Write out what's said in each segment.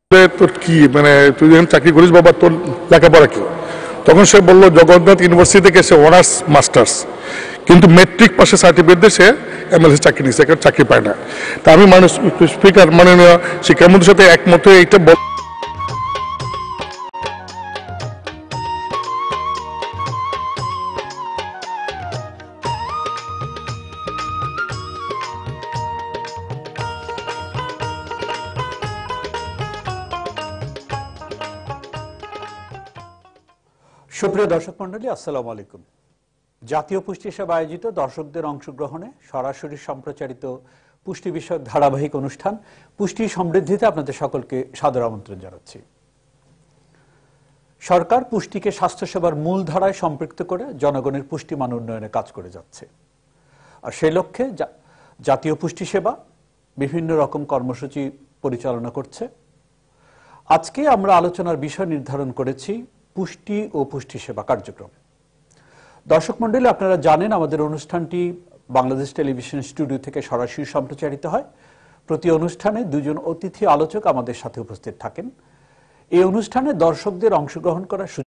তোর কি মানে তুই যখন চাকরি করিস বাবা তোর লেখাপড়া কি? তখন সে বলল জগন্নাথ ইউনিভার্সিটি থেকে সে অনার্স মাস্টার্স, কিন্তু মেট্রিক পাশে সার্টিফিকেট দিয়ে সে এমএলসি চাকরি নিচ্ছে, একটা চাকরি পায় না। তা আমি মানুষ স্পিকার মাননীয় শিক্ষামন্ত্রীর সাথে একমত হয়ে এইটা বল। সুপ্রিয় দর্শক মণ্ডলী, আসসালামু আলাইকুম। জাতীয় পুষ্টি সেবা আয়োজিত দর্শকদের অংশগ্রহণে সরাসরি সম্প্রচারিত পুষ্টি বিষয়ক ধারাবাহিক অনুষ্ঠান পুষ্টি সমৃদ্ধিতে আপনাদের সকলকে সাদর আমন্ত্রণ জানাচ্ছি। সরকার পুষ্টিকে স্বাস্থ্যসেবার মূল ধারায় সম্পৃক্ত করে জনগণের পুষ্টিমান উন্নয়নে কাজ করে যাচ্ছে। আর সেই লক্ষ্যে জাতীয় পুষ্টি সেবা বিভিন্ন রকম কর্মসূচি পরিচালনা করছে। আজকে আমরা আলোচনার বিষয় নির্ধারণ করেছি পুষ্টি ও পুষ্টি সেবা কার্যক্রম। দর্শক মণ্ডলী, আপনারা জানেন আমাদের অনুষ্ঠানটি বাংলাদেশ টেলিভিশন স্টুডিও থেকে সরাসরি সম্প্রচারিত হয়। প্রতি অনুষ্ঠানে দুজন অতিথি আলোচক আমাদের সাথে উপস্থিত থাকেন। এই অনুষ্ঠানে দর্শকদের অংশগ্রহণ করার সুযোগ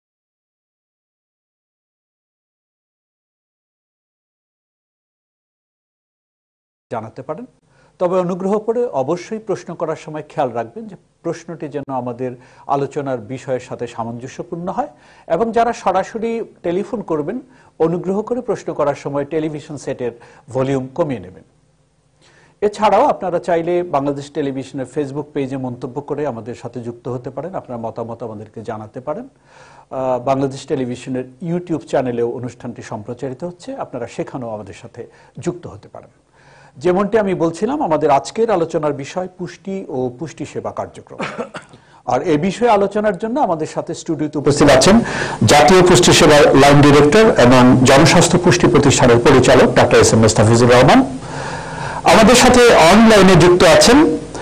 জানাতে পারেন, তবে অনুগ্রহ করে অবশ্যই প্রশ্ন করার সময় খেয়াল রাখবেন যে প্রশ্নটি যেন আমাদের আলোচনার বিষয়ের সাথে সামঞ্জস্যপূর্ণ হয়, এবং যারা সরাসরি টেলিফোন করবেন অনুগ্রহ করে প্রশ্ন করার সময় টেলিভিশন সেটের ভলিউম কমিয়ে নেবেন। এছাড়াও আপনারা চাইলে বাংলাদেশ টেলিভিশনের ফেসবুক পেজে মন্তব্য করে আমাদের সাথে যুক্ত হতে পারেন, আপনার মতামত আমাদেরকে জানাতে পারেন। বাংলাদেশ টেলিভিশনের ইউটিউব চ্যানেলেও অনুষ্ঠানটি সম্প্রচারিত হচ্ছে, আপনারা সেখানেও আমাদের সাথে যুক্ত হতে পারেন। যেমনটি আমি বলছিলাম, আমাদের আজকের আলোচনার বিষয় পুষ্টি ও পুষ্টি সেবা কার্যক্রম। আর এই বিষয়ে আলোচনার জন্য আমাদের সাথে স্টুডিওতে উপস্থিত আছেন জাতীয় পুষ্টি সেবার লাইন ডিরেক্টর এবং জনস্বাস্থ্য পুষ্টি প্রতিষ্ঠানের পরিচালক doctor S M Mustafizur Rahman. আমাদের সাথে অনলাইনে যুক্ত আছেন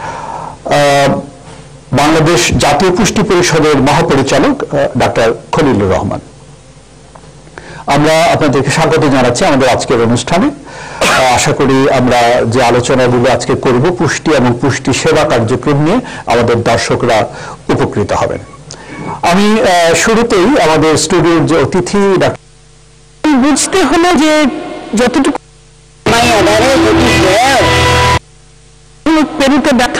বাংলাদেশ জাতীয় পুষ্টি পরিষদের মহাপরিচালক ডক্টর খলিলুর রহমান। আমরা আপনাদেরকে স্বাগত জানাচ্ছি আমাদের আজকের অনুষ্ঠানে। আশা করি আমরা যে আলোচনাগুলো আজকে করব পুষ্টি এবং পুষ্টি সেবা কার্যক্রম নিয়ে আমাদের দর্শকরা উপকৃত হবেন। আমি শুরুতেই আমাদের স্টুডিওর যে অতিথি বুঝতে হলো যে যতটুকু পেরুতে ব্যর্থ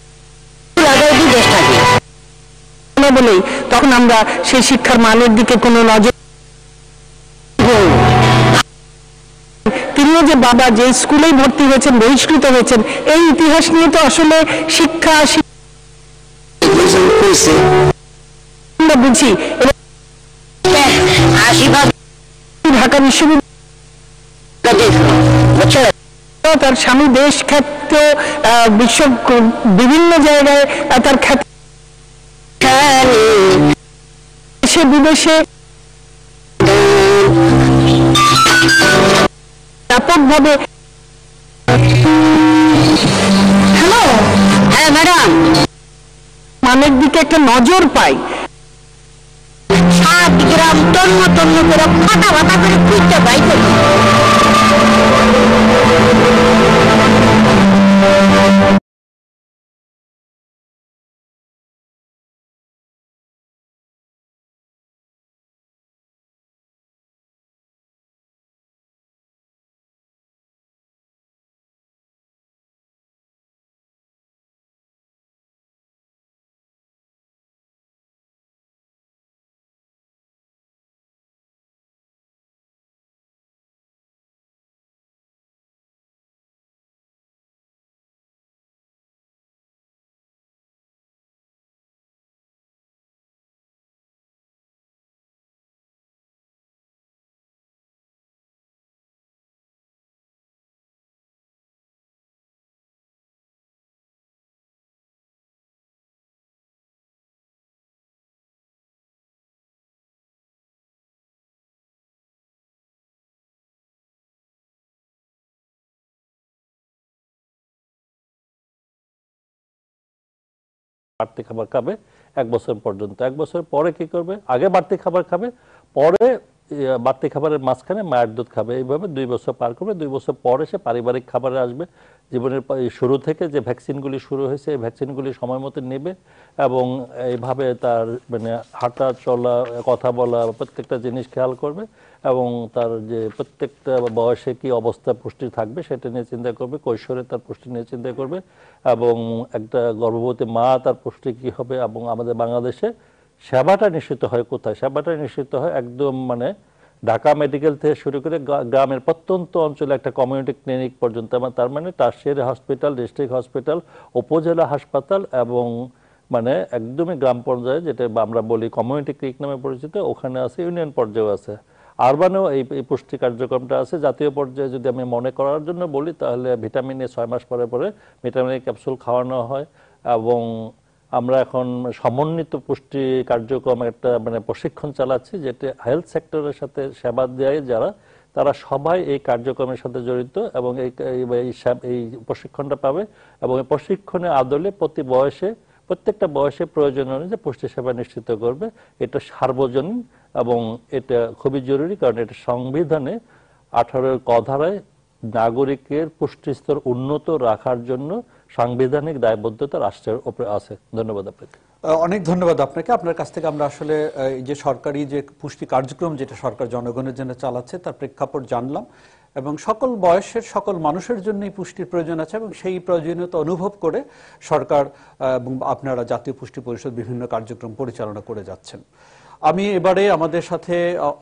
বলেই তখন আমরা সেই শিক্ষার মানের দিকে কোনো নজর, তিনিও যে বাবা যে স্কুলেই ভর্তি হয়েছেন বহিষ্কৃত হয়েছেন, এই ইতিহাস নিয়ে তো আসলে শিক্ষা আমরা বুঝি। ঢাকা বিশ্ববিদ্যালয় তার স্বামী দেশ খ্যাত, বিশ্ব বিভিন্ন জায়গায় তার খ্যাত, দেশে বিদেশে ব্যাপকভাবে। হ্যালো, হ্যাঁ ম্যাডাম, মানের দিকে একটা নজর পাই। 7 গ্রাম তন্ন তন্ন করে ফাটা ফাটা করে খুঁজতে পাই। বাড়তি খাবার খাবে 1 বছর পর্যন্ত, 1 বছর পরে কি করবে, আগে বাড়তি খাবার খাবে, পরে বাড়তি খাবারের মাঝখানে মায়ের দুধ খাবে, এইভাবে 2 বছর পার করবে। 2 বছর পরে সে পারিবারিক খাবারে আসবে। জীবনের শুরু থেকে যে ভ্যাকসিনগুলি শুরু হয়েছে এই ভ্যাকসিনগুলি সময় মতো নেবে এবং এইভাবে তার মানে হাঁটা চলা কথা বলা প্রত্যেকটা জিনিস খেয়াল করবে এবং তার যে প্রত্যেকটা বয়সে কি অবস্থা পুষ্টি থাকবে সেটা নিয়ে চিন্তা করবে, কৈশোরে তার পুষ্টি নিয়ে চিন্তা করবে এবং একটা গর্ভবতী মা তার পুষ্টি কি হবে। এবং আমাদের বাংলাদেশে সেবাটা নিশ্চিত হয় কোথায়? সেবাটা নিশ্চিত হয় একদম মানে ঢাকা মেডিকেল থেকে শুরু করে গ্রামের প্রত্যন্ত অঞ্চলে একটা কমিউনিটি ক্লিনিক পর্যন্ত, তার মানে টারশিয়ারি হসপিটাল, ডিস্ট্রিক্ট হসপিটাল, উপজেলা হাসপাতাল এবং মানে একদমই গ্রাম পর্যায়ে যেটা আমরা বলি কমিউনিটি ক্লিনিক নামে পরিচিত, ওখানে আছে, ইউনিয়ন পর্যায়েও আছে, আরবানেও এই পুষ্টি কার্যক্রমটা আছে। জাতীয় পর্যায়ে যদি আমি মনে করার জন্য বলি তাহলে ভিটামিন এ 6 মাস পরে পরে ভিটামিন এ ক্যাপসুল খাওয়ানো হয় এবং আমরা এখন সমন্বিত পুষ্টি কার্যক্রম একটা মানে প্রশিক্ষণ চালাচ্ছি, যেটা হেলথ সেক্টরের সাথে সেবা দেয় যারা, তারা সবাই এই কার্যক্রমের সাথে জড়িত এবং এই প্রশিক্ষণটা পাবে এবং এই প্রশিক্ষণের আদলে প্রত্যেকটা বয়সে প্রয়োজন অনুযায়ী পুষ্টি সেবা নিশ্চিত করবে। এটা সার্বজনীন এবং এটা খুবই জরুরি, কারণ এটা সংবিধানে 18 ক ধারায় নাগরিকের পুষ্টি স্তর উন্নত রাখার জন্য সাংবিধানিক দায়বদ্ধতা রাষ্ট্রের উপরে আছে। ধন্যবাদ আপনাকে। অনেক ধন্যবাদ আপনাকে। আপনার কাছ থেকে আমরা আসলে এই যে সরকারি যে পুষ্টি কার্যক্রম যেটা সরকার জনগণের জন্য চালাচ্ছে তার প্রেক্ষাপট জানলাম এবং সকল বয়সের সকল মানুষের জন্যই পুষ্টির প্রয়োজন আছে এবং সেই প্রয়োজনীয়তা অনুভব করে সরকার এবং আপনারা জাতীয় পুষ্টি পরিষদ বিভিন্ন কার্যক্রম পরিচালনা করে যাচ্ছেন। আমি এবারে আমাদের সাথে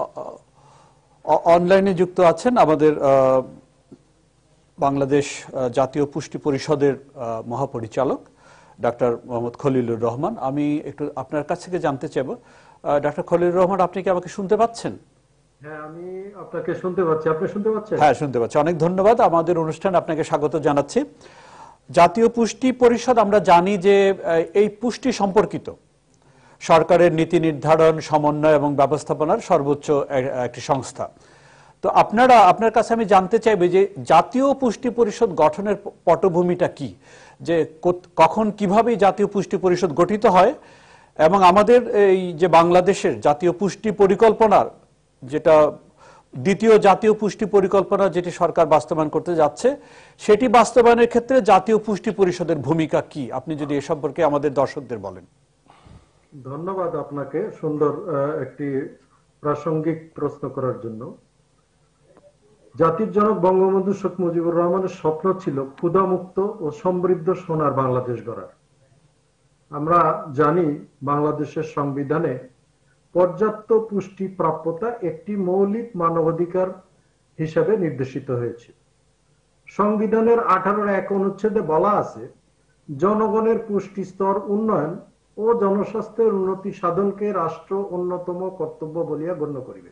অনলাইনে যুক্ত আছেন আমাদের বাংলাদেশ জাতীয় পুষ্টি পরিষদের মহাপরিচালক ডাক্তার মোহাম্মদ খলিলুর রহমান। আমি একটু আপনার কাছ থেকে জানতে চাইব, ডাক্তার খলিলুর রহমান, আপনি কি আমাকে শুনতে পাচ্ছেন? হ্যাঁ, আমি আপনাকে শুনতে পাচ্ছি। আপনি শুনতে পাচ্ছেন? হ্যাঁ, শুনতে পাচ্ছি। অনেক ধন্যবাদ। আমাদের অনুষ্ঠানে আপনাকে স্বাগত জানাচ্ছি। জাতীয় পুষ্টি পরিষদ আমরা জানি যে এই পুষ্টি সম্পর্কিত সরকারের নীতি নির্ধারণ, সমন্বয় এবং ব্যবস্থাপনার সর্বোচ্চ একটি সংস্থা। তো আপনার কাছে আমি জানতে চাইবো যে জাতীয় পুষ্টি পরিষদ গঠনের পটভূমিটা কি, যে কখন কিভাবে জাতীয় পুষ্টি পরিষদ গঠিত হয় এবং আমাদের এই যে বাংলাদেশের জাতীয় পুষ্টি পরিকল্পনার যেটা দ্বিতীয় জাতীয় পুষ্টি পরিকল্পনা যেটি সরকার বাস্তবায়ন করতে যাচ্ছে সেটি বাস্তবায়নের ক্ষেত্রে জাতীয় পুষ্টি পরিষদের ভূমিকা কি, আপনি যদি এ সম্পর্কে আমাদের দর্শকদের বলেন। ধন্যবাদ আপনাকে সুন্দর একটি প্রাসঙ্গিক প্রশ্ন করার জন্য। জাতির জনক বঙ্গবন্ধু শেখ মুজিবুর রহমানের স্বপ্ন ছিল ক্ষুধামুক্ত ও সমৃদ্ধ সোনার বাংলাদেশ গড়ার। আমরা জানি বাংলাদেশের সংবিধানে পর্যাপ্ত পুষ্টি প্রাপ্যতা একটি মৌলিক মানবাধিকার হিসাবে নির্দেশিত হয়েছে। সংবিধানের 18(1) অনুচ্ছেদে বলা আছে, জনগণের পুষ্টি স্তর উন্নয়ন ও জনস্বাস্থ্যের উন্নতি সাধনকে রাষ্ট্র অন্যতম কর্তব্য বলিয়া গণ্য করিবে।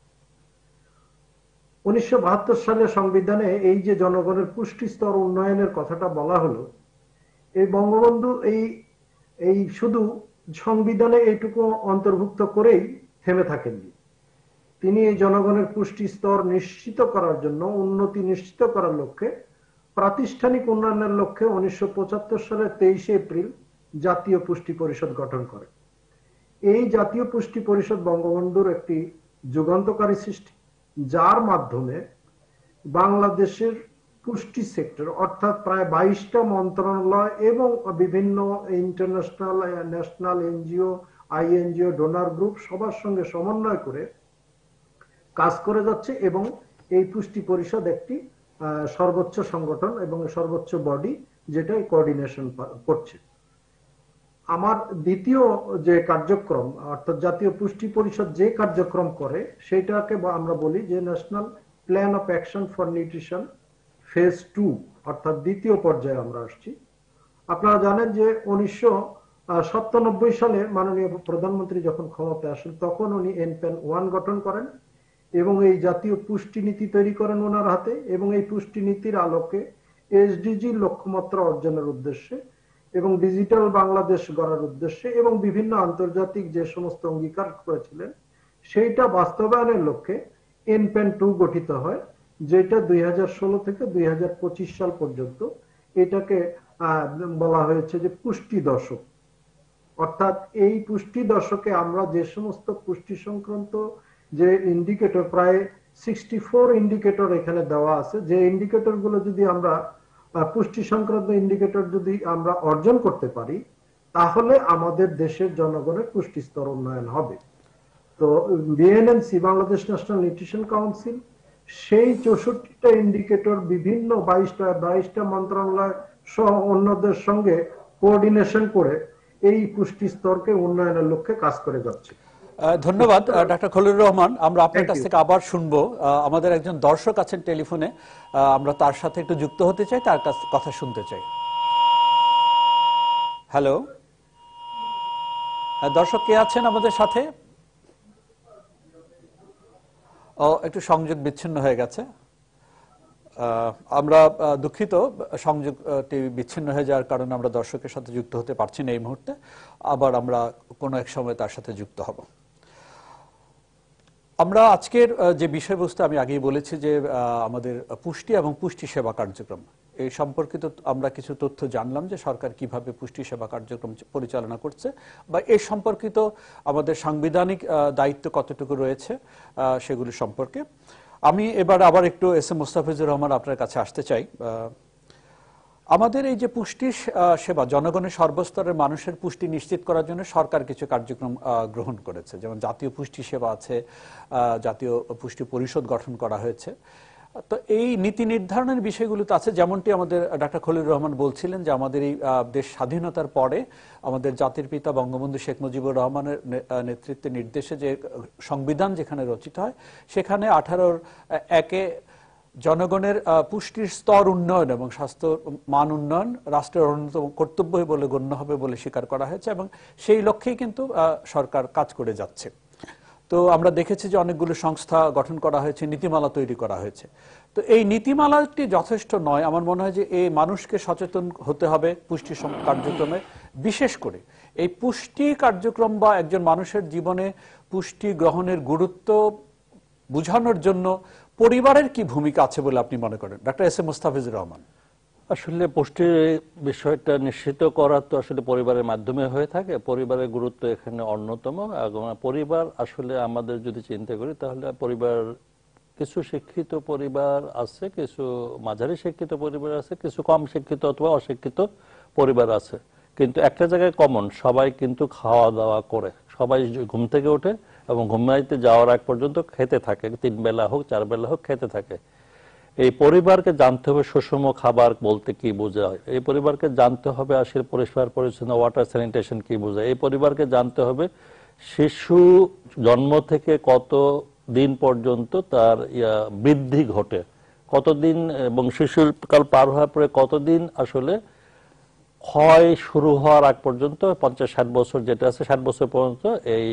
1972 সালে সংবিধানে এই যে জনগণের পুষ্টি স্তর উন্নয়নের কথাটা বলা হলো, এই বঙ্গবন্ধু এই শুধু সংবিধানে এইটুকু অন্তর্ভুক্ত করেই থেমে থাকেননি। তিনি এই জনগণের পুষ্টি স্তর নিশ্চিত করার জন্য, উন্নতি নিশ্চিত করার লক্ষ্যে, প্রাতিষ্ঠানিক উন্নয়নের লক্ষ্যে 1975 সালের 23 এপ্রিল জাতীয় পুষ্টি পরিষদ গঠন করে। এই জাতীয় পুষ্টি পরিষদ বঙ্গবন্ধুর একটি যুগান্তকারী সৃষ্টি, যার মাধ্যমে বাংলাদেশের পুষ্টি সেক্টর অর্থাৎ প্রায় 22টা মন্ত্রণালয় এবং বিভিন্ন international, national NGO, INGO, donor group সবার সঙ্গে সমন্বয় করে কাজ করে যাচ্ছে এবং এই পুষ্টি পরিষদ একটি সর্বোচ্চ সংগঠন এবং সর্বোচ্চ বডি যেটা কোঅর্ডিনেশন করছে। আমার দ্বিতীয় যে কার্যক্রম অর্থাৎ জাতীয় পুষ্টি পরিষদ যে কার্যক্রম করে সেটাকে আমরা বলি যে national plan of action for nutrition phase 2 অর্থাৎ দ্বিতীয় পর্যায়ে আমরা আসছি। আপনারা জানেন যে 1997 সালে মাননীয় প্রধানমন্ত্রী যখন ক্ষমতায় আসেন তখন উনি এনপ্যান 1 গঠন করেন এবং এই জাতীয় পুষ্টি নীতি তৈরি করেন ওনার হাতে এবং এই পুষ্টি নীতির আলোকে এসডিজি লক্ষ্যমাত্রা অর্জনের উদ্দেশ্যে এবং ডিজিটাল বাংলাদেশ গড়ার উদ্দেশ্যে এবং বিভিন্ন আন্তর্জাতিক যে সমস্ত অঙ্গীকার করেছিলেন সেইটা বাস্তবায়নের লক্ষ্যে এনপ্যান 2 গঠিত হয়, যেটা 2016 থেকে 2025 সাল পর্যন্ত এটাকে বলা হয়েছে যে পুষ্টি দশক। অর্থাৎ এই পুষ্টি দশকে আমরা যে সমস্ত পুষ্টি সংক্রান্ত যে ইন্ডিকেটর প্রায় 64 ইন্ডিকেটর এখানে দেওয়া আছে, যে ইন্ডিকেটর গুলো যদি আমরা পুষ্টি সংক্রান্ত ইন্ডিকেটর যদি আমরা অর্জন করতে পারি, তাহলে আমাদের দেশের জনগণের পুষ্টি স্তর উন্নয়ন হবে। তো BNNC, Bangladesh national nutrition council, সেই 64টা ইন্ডিকেটর বিভিন্ন 22টা মন্ত্রণালয় সহ অন্যদের সঙ্গে কোঅর্ডিনেশন করে এই পুষ্টি স্তরকে উন্নয়নের লক্ষ্যে কাজ করে যাচ্ছে। ধন্যবাদ ডক্টর খলিলুর রহমান। আমরা আপনার কাছ থেকে আবার শুনবো। আমাদের একজন দর্শক আছেন টেলিফোনে, আমরা তার সাথে একটু যুক্ত হতে চাই, তার কাছ কথা শুনতে চাই। হ্যালো, দর্শক কে আছেন আমাদের সাথে? একটু সংযোগ বিচ্ছিন্ন হয়ে গেছে, আমরা দুঃখিত। সংযোগটি বিচ্ছিন্ন হয়ে যাওয়ার কারণে আমরা দর্শকের সাথে যুক্ত হতে পারছি না এই মুহূর্তে। আবার আমরা কোনো এক সময় তার সাথে যুক্ত হব। আমরা আজকের যে বিষয়বস্তু আমি আগেই বলেছি যে আমাদের পুষ্টি এবং পুষ্টি সেবা কার্যক্রম, এই সম্পর্কিত আমরা কিছু তথ্য জানলাম যে সরকার কিভাবে পুষ্টি সেবা কার্যক্রম পরিচালনা করছে বা এই সম্পর্কিত আমাদের সাংবিধানিক দায়িত্ব কতটুকু রয়েছে সেগুলি সম্পর্কে। আমি এবার আবার একটু এস এম মোস্তাফিজুর রহমান আপনার কাছে আসতে চাই। আমাদের এই যে পুষ্টি সেবা, জনগণের সর্বস্তরের মানুষের পুষ্টি নিশ্চিত করার জন্য সরকার কিছু কার্যক্রম গ্রহণ করেছে, যেমন জাতীয় পুষ্টি সেবা আছে, জাতীয় পুষ্টি পরিষদ গঠন করা হয়েছে। তো এই নীতি নির্ধারণের বিষয়গুলোতে আছে, যেমনটি আমাদের ডক্টর খলিলুর রহমান বলছিলেন যে আমাদের এই দেশ স্বাধীনতার পরে আমাদের জাতির পিতা বঙ্গবন্ধু শেখ মুজিবুর রহমানের নেতৃত্বে নির্দেশে যে সংবিধান যেখানে রচিত হয়, সেখানে 18(1)-এ জনগণের পুষ্টির স্তর উন্নয়ন এবং স্বাস্থ্য মান উন্নয়ন রাষ্ট্রের অন্যতম কর্তব্য বলে গণ্য হবে বলে স্বীকার করা হয়েছে এবং সেই লক্ষ্যেই কিন্তু সরকার কাজ করে যাচ্ছে। তো আমরা দেখেছি যে অনেকগুলো সংস্থা গঠন করা হয়েছে, নীতিমালা তৈরি করা হয়েছে। তো এই নীতিমালাটি যথেষ্ট নয়, আমার মনে হয় যে এই মানুষকে সচেতন হতে হবে পুষ্টি কার্যক্রমে। বিশেষ করে এই পুষ্টি কার্যক্রম বা একজন মানুষের জীবনে পুষ্টি গ্রহণের গুরুত্ব বোঝানোর জন্য পরিবারের কি ভূমিকা আছে বলে আপনি মনে করেন, doctor S M Mostafizur Rahman? আসলে পুষ্টির বিষয়টা নিশ্চিত করা তো আসলে পরিবারের মাধ্যমে হয়ে থাকে। পরিবারের গুরুত্ব এখানে অন্যতম। পরিবার আসলে আমাদের যদি চিন্তা করি তাহলে পরিবার, কিছু শিক্ষিত পরিবার আছে, কিছু মাঝারি শিক্ষিত পরিবার আছে, কিছু কম শিক্ষিত অথবা অশিক্ষিত পরিবার আছে। কিন্তু একটা জায়গায় কমন, সবাই কিন্তু খাওয়া দাওয়া করে, সবাই ঘুম থেকে ওঠে এবং ঘুমাইতে যাওয়ার আগ পর্যন্ত খেতে থাকে, 3 বেলা হোক 4 বেলা হোক খেতে থাকে। এই পরিবারকে জানতে হবে সুষম খাবার বলতে কি বোঝায়, এই পরিবারকে জানতে হবে আসলে পরিষ্কার পরিচ্ছন্ন ওয়াটার স্যানিটেশন কি বোঝায়, এই পরিবারকে জানতে হবে শিশু জন্ম থেকে কত দিন পর্যন্ত তার বৃদ্ধি ঘটে, কতদিন, এবং শিশুর কাল পার হওয়ার পরে কতদিন আসলে ক্ষয় শুরু হওয়ার আগ পর্যন্ত, 50-60 বছর যেটা আছে, 60 বছর পর্যন্ত, এই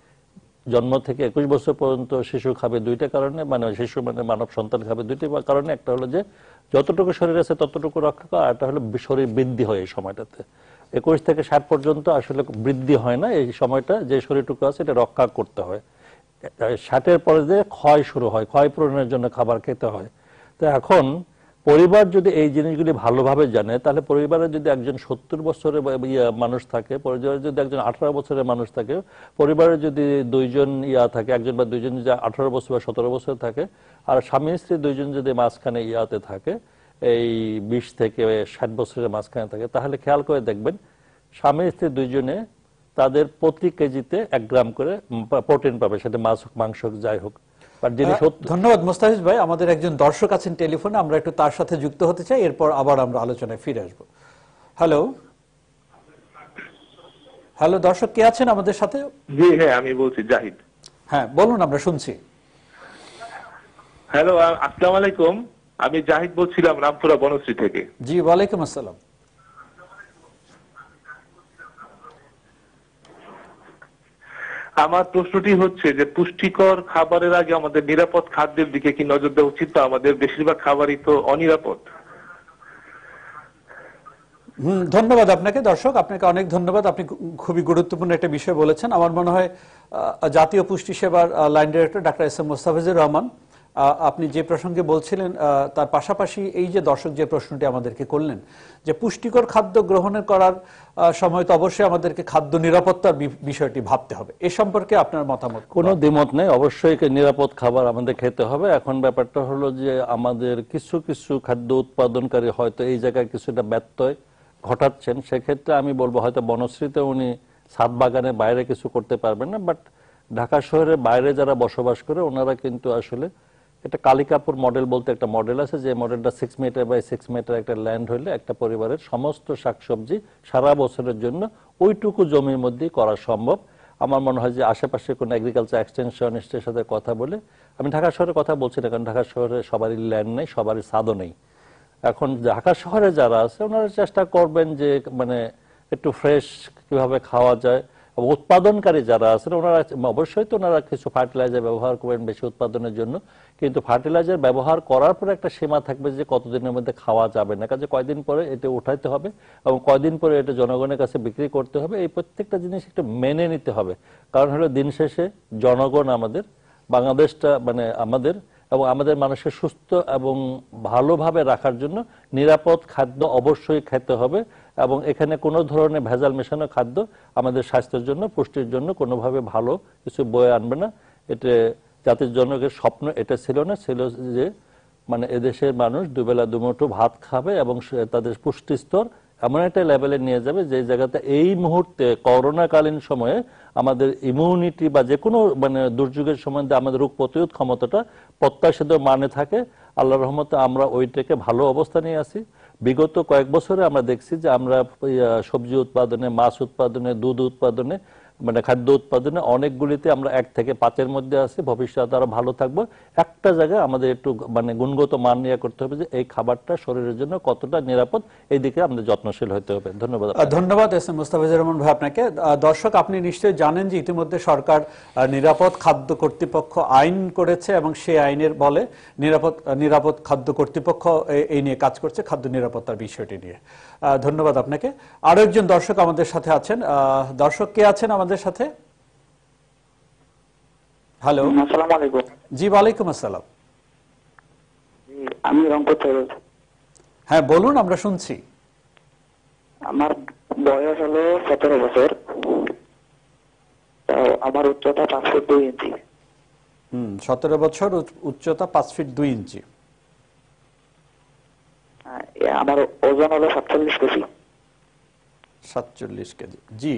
জন্ম থেকে 21 বছর পর্যন্ত শিশু খাবে 2টা কারণে, মানে শিশু মানে মানব সন্তান খাবে 2টি কারণে। একটা হলো যে যতটুকু শরীর আছে ততটুকু রক্ষা করা, আর একটা হলো শরীর বৃদ্ধি হয় এই সময়টাতে। 21 থেকে 60 পর্যন্ত আসলে বৃদ্ধি হয় না, এই সময়টা যে শরীরটুকু আছে এটা রক্ষা করতে হয়। 60-এর পরে যে ক্ষয় শুরু হয়, ক্ষয় পূরণের জন্য খাবার খেতে হয়। তো এখন পরিবার যদি এই জিনিসগুলি ভালোভাবে জানে, তাহলে পরিবারে যদি একজন 70 বছরের মানুষ থাকে, পরিবারে যদি একজন 18 বছরের মানুষ থাকে, পরিবারে যদি 2জন থাকে, একজন বা 2জন যদি 18 বছর বা 17 বছর থাকে, আর স্বামী স্ত্রী 2জন যদি মাঝখানে থাকে, এই 20 থেকে 60 বছরের মাঝখানে থাকে, তাহলে খেয়াল করে দেখবেন স্বামী স্ত্রী 2জনে তাদের প্রতি কেজিতে 1 গ্রাম করে প্রোটিন পাবে, সেটা মাছ হোক মাংস হোক যাই হোক। ধন্যবাদ মোস্তাফিজ ভাই। আমাদের একজন দর্শক আছেন টেলিফোনে, আমরা একটু তার সাথে যুক্ত হতে চাই, এরপর আবার আমরা আলোচনায় ফিরে আসবো। হ্যালো, হ্যালো দর্শক কে আছেন আমাদের সাথে? জি হ্যাঁ, আমি বলছি জাহিদ। হ্যাঁ বলুন, আমরা শুনছি। হ্যালো, আসসালামু আলাইকুম, আমি জাহিদ বলছিলাম রামপুরা বনশ্রী থেকে। জি ওয়ালাইকুম আসসালাম। আমার প্রশ্নটি হচ্ছে যে পুষ্টিকর খাবারের আগে আমাদের নিরাপদ খাদ্যের দিকে কি নজর দেওয়া উচিত? আমাদের বেশিরভাগ খাবারই তো অনিরাপদ। ধন্যবাদ আপনাকে দর্শক, আপনাকে অনেক ধন্যবাদ। আপনি খুবই গুরুত্বপূর্ণ একটা বিষয় বলেছেন। আমার মনে হয় জাতীয় পুষ্টি সেবার লাইন ডিরেক্টর ডাক্তার এস এম মোস্তাফিজুর রহমান আপনি যে প্রসঙ্গে বলছিলেন তার পাশাপাশি এই যে দর্শক যে প্রশ্নটি আমাদেরকে করলেন যে পুষ্টিকর খাদ্য গ্রহণের করার সময় তো অবশ্যই আমাদেরকে খাদ্য নিরাপত্তার বিষয়টি ভাবতে হবে, এ সম্পর্কে আপনার মতামত? কোনো দ্বিমত নেই, অবশ্যই নিরাপদ খাবার আমাদের খেতে হবে। এখন ব্যাপারটা হলো যে আমাদের কিছু কিছু খাদ্য উৎপাদনকারী হয়তো এই জায়গায় কিছুটা ব্যত্যয় ঘটাচ্ছেন, সেক্ষেত্রে আমি বলবো হয়তো বনশ্রীতে উনি ছাদ বাগানের বাইরে কিছু করতে পারবেন না, বাট ঢাকা শহরের বাইরে যারা বসবাস করে ওনারা কিন্তু আসলে এটা কালিকাপুর মডেল বলতে একটা মডেল আছে, যে মডেলটা 6 মিটার বাই 6 মিটার একটা ল্যান্ড হইলে একটা পরিবারের সমস্ত শাকসবজি সারা বছরের জন্য ওইটুকু জমির মধ্যেই করা সম্ভব। আমার মনে হয় যে আশেপাশে কোনো এগ্রিকালচার এক্সটেনশনিস্টের সাথে কথা বলে, আমি ঢাকা শহরের কথা বলছি না কারণ ঢাকা শহরে সবারই ল্যান্ড নেই, সবারই ছাদও নেই। এখন ঢাকা শহরে যারা আছে ওনারা চেষ্টা করবেন যে মানে একটু ফ্রেশ কিভাবে খাওয়া যায়। উৎপাদনকারী যারা আছেন ওনারা অবশ্যই তো ওনারা কিছু ফার্টিলাইজার ব্যবহার করবেন বেশি উৎপাদনের জন্য, কিন্তু ফার্টিলাইজার ব্যবহার করার পরে একটা সীমা থাকবে যে কতদিনের মধ্যে খাওয়া যাবে না, কাজে কয়দিন পরে এটা উঠাইতে হবে এবং কয়দিন পরে এটা জনগণের কাছে বিক্রি করতে হবে, এই প্রত্যেকটা জিনিস একটু মেনে নিতে হবে। কারণ হলো দিন শেষে জনগণ আমাদের, বাংলাদেশটা মানে আমাদের, এবং আমাদের মানুষের সুস্থ এবং ভালোভাবে রাখার জন্য নিরাপদ খাদ্য অবশ্যই খেতে হবে এবং এখানে কোনো ধরনের ভেজাল মেশানো খাদ্য আমাদের স্বাস্থ্যের জন্য পুষ্টির জন্য কোনোভাবে ভালো কিছু বয়ে আনবে না। এটা জাতির জনকের স্বপ্ন এটা ছিল না, ছিল যে মানে এদেশের মানুষ দুবেলা দুমুঠো ভাত খাবে এবং তাদের পুষ্টি স্তর এমন একটা লেভেলে নিয়ে যাবে যে জায়গাতে এই মুহূর্তে করোনাকালীন সময়ে আমাদের ইমিউনিটি বা যে কোনো মানে দুর্যোগের সময় আমাদের রোগ প্রতিরোধ ক্ষমতাটা প্রত্যাশিত মানে থাকে। আল্লাহর রহমতে আমরা ওইটাকে ভালো অবস্থা নিয়ে আসি। বিগত কয়েক বছরে আমরা দেখছি যে আমরা সবজি উৎপাদনে, মাছ উৎপাদনে, দুধ উৎপাদনে, মানে খাদ্য উৎপাদনে অনেকগুলিতে আমরা 1 থেকে 5-এর মধ্যে আছি। ভবিষ্যতে আরো ভালো থাকবো। একটা জায়গায় আমাদের একটু মানে গুণগত মান নিয়ে করতে হবে যে এই খাবারটা শরীরের জন্য কতটা নিরাপদ, এই দিকে আমাদের যত্নশীল হতে হবে। ধন্যবাদ। ধন্যবাদ এস এম মুস্তাফিজুর রহমান ভাই আপনাকে। দর্শক, আপনি নিশ্চয়ই জানেন যে ইতিমধ্যে সরকার নিরাপদ খাদ্য কর্তৃপক্ষ আইন করেছে এবং সেই আইনের বলে নিরাপদ খাদ্য কর্তৃপক্ষ এই নিয়ে কাজ করছে, খাদ্য নিরাপত্তার বিষয়টি নিয়ে। ধন্যবাদ আপনাকে। আরো একজন দর্শক আমাদের সাথে আছেন। দর্শক কে আছেন আমাদের সাথে? হ্যালো, আসসালামু আলাইকুম। জি ওয়ালাইকুম আসসালাম। আমি রংপুর থেকে। হ্যাঁ বলুন, আমরা শুনছি। আমার বয়স হলো 17 বছর। আমার উচ্চতা 5 ফিট 2 ইঞ্চি। 17 বছর, উচ্চতা 5 ফিট 2 ইঞ্চি। আমার ওজন হলো 47 কেজি। 47 কেজি, জি।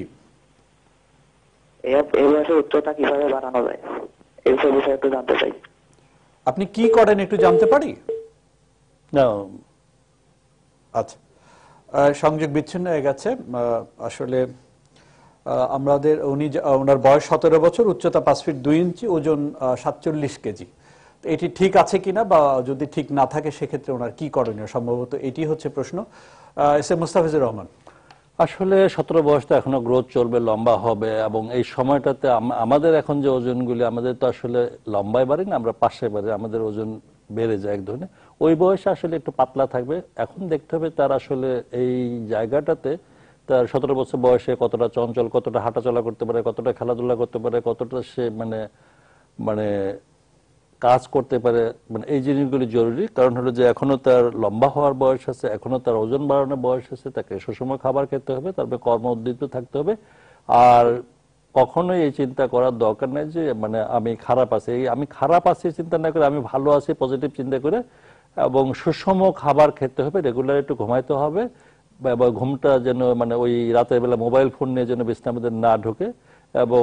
এই বয়সে উচ্চতা কিভাবে বাড়ানো যায় এই বিষয়ে একটু জানতে চাই। আপনি কি করেন একটু জানতে পারি? না, আচ্ছা, সংযোগ বিচ্ছিন্ন হয়ে গেছে। আসলে আমাদের ওনার বয়স 17 বছর, উচ্চতা 5 ফিট 2 ইঞ্চি, ওজন 47 কেজি। এটি ঠিক আছে কিনা, বা যদি ঠিক না থাকে সেক্ষেত্রে ওনার কি করণীয়, সম্ভবত এটি হচ্ছে প্রশ্ন। এস এম মুস্তাফিজুর রহমান, আসলে 17 বয়সটা এখনো গ্রোথ চলবে, লম্বা হবে এবং এই সময়টাতে আমাদের এখন যে ওজনগুলি আমাদের তো আসলে লম্বায় বাড়ি না, আমরা পাশে বাড়ি, আমাদের ওজন বেড়ে যায় এক ধরনের। ওই বয়সে আসলে একটু পাতলা থাকবে। এখন দেখতে হবে তার আসলে এই জায়গাটাতে তার 17 বছর বয়সে কতটা চঞ্চল, কতটা হাঁটাচলা করতে পারে, কতটা খেলাধুলা করতে পারে, কতটা সে মানে কাজ করতে পারে, মানে এই জিনিসগুলি জরুরি। কারণ হলো যে এখনো তার লম্বা হওয়ার বয়স আছে, এখনো তার ওজন বাড়ানোর বয়স আছে, তাকে সুষম খাবার খেতে হবে, তারপরে কর্ম উদ্দীপ্ত থাকতে হবে। আর কখনোই এই চিন্তা করার দরকার নেই যে মানে আমি খারাপ আছি, আমি খারাপ আছি চিন্তা না করে আমি ভালো আছি পজিটিভ চিন্তা করে, এবং সুষম খাবার খেতে হবে, রেগুলার একটু ঘুমাইতে হবে, বা ঘুমটা যেন মানে ওই রাতের বেলা মোবাইল ফোন নিয়ে যেন বিছানার মধ্যে না ঢোকে, এবং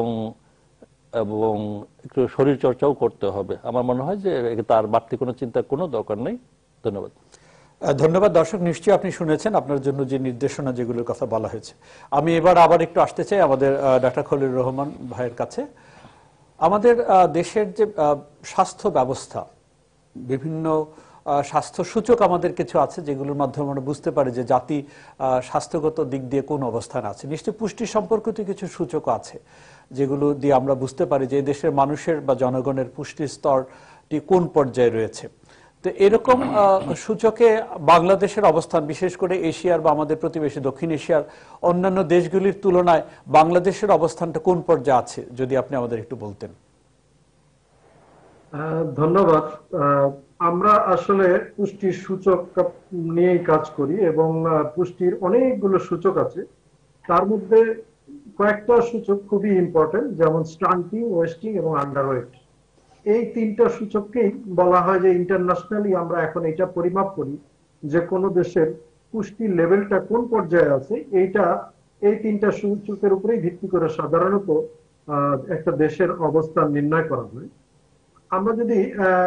একটু শরীর চর্চাও করতে হবে। আমার মনে হয় যে তার বাড়তি কোনো চিন্তার কোনো দরকার নেই। ধন্যবাদ। ধন্যবাদ। দর্শক, নিশ্চয়ই আপনি শুনেছেন আপনার জন্য যে নির্দেশনা যেগুলোর কথা বলা হয়েছে। আমি এবার আবার একটু আসতে চাই আমাদের ডাক্তার খলিলুর রহমান ভাইয়ের কাছে। আমাদের দেশের যে স্বাস্থ্য ব্যবস্থা, বিভিন্ন স্বাস্থ্য সূচক আমাদের কিছু আছে যেগুলোর মাধ্যমে আমরা বুঝতে পারি যে জাতি স্বাস্থ্যগত দিক দিয়ে কোন অবস্থান আছে। নিশ্চয়ই পুষ্টি সম্পর্কিত কিছু সূচক আছে যেগুলো দিয়ে আমরা বুঝতে পারি যে দেশের মানুষের বা জনগণের পুষ্টি স্তরটি কোন পর্যায়ে রয়েছে। তো এরকম সূচকে বাংলাদেশের অবস্থান, বিশেষ করে এশিয়ার বা আমাদের প্রতিবেশী দক্ষিণ এশিয়ার অন্যান্য দেশগুলির তুলনায় বাংলাদেশের অবস্থানটা কোন পর্যায়ে আছে, যদি আপনি আমাদের একটু বলতেন। ধন্যবাদ। আমরা আসলে পুষ্টির সূচক নিয়েই কাজ করি এবং পুষ্টির অনেকগুলো সূচক আছে। তার মধ্যে কয়েকটা সূচক খুবই ইম্পর্টেন্ট, যেমন স্টান্টিং, ওয়েস্টিং এবং আন্ডারওয়েট। এই তিনটা সূচককেই বলা হয় যে ইন্টারন্যাশনালি আমরা এখন এটা পরিমাপ করি যে কোন দেশের পুষ্টির লেভেলটা কোন পর্যায়ে আছে। এই তিনটা সূচকের উপরেই ভিত্তি করে সাধারণত একটা দেশের অবস্থান নির্ণয় করা হয়। আমরা যদি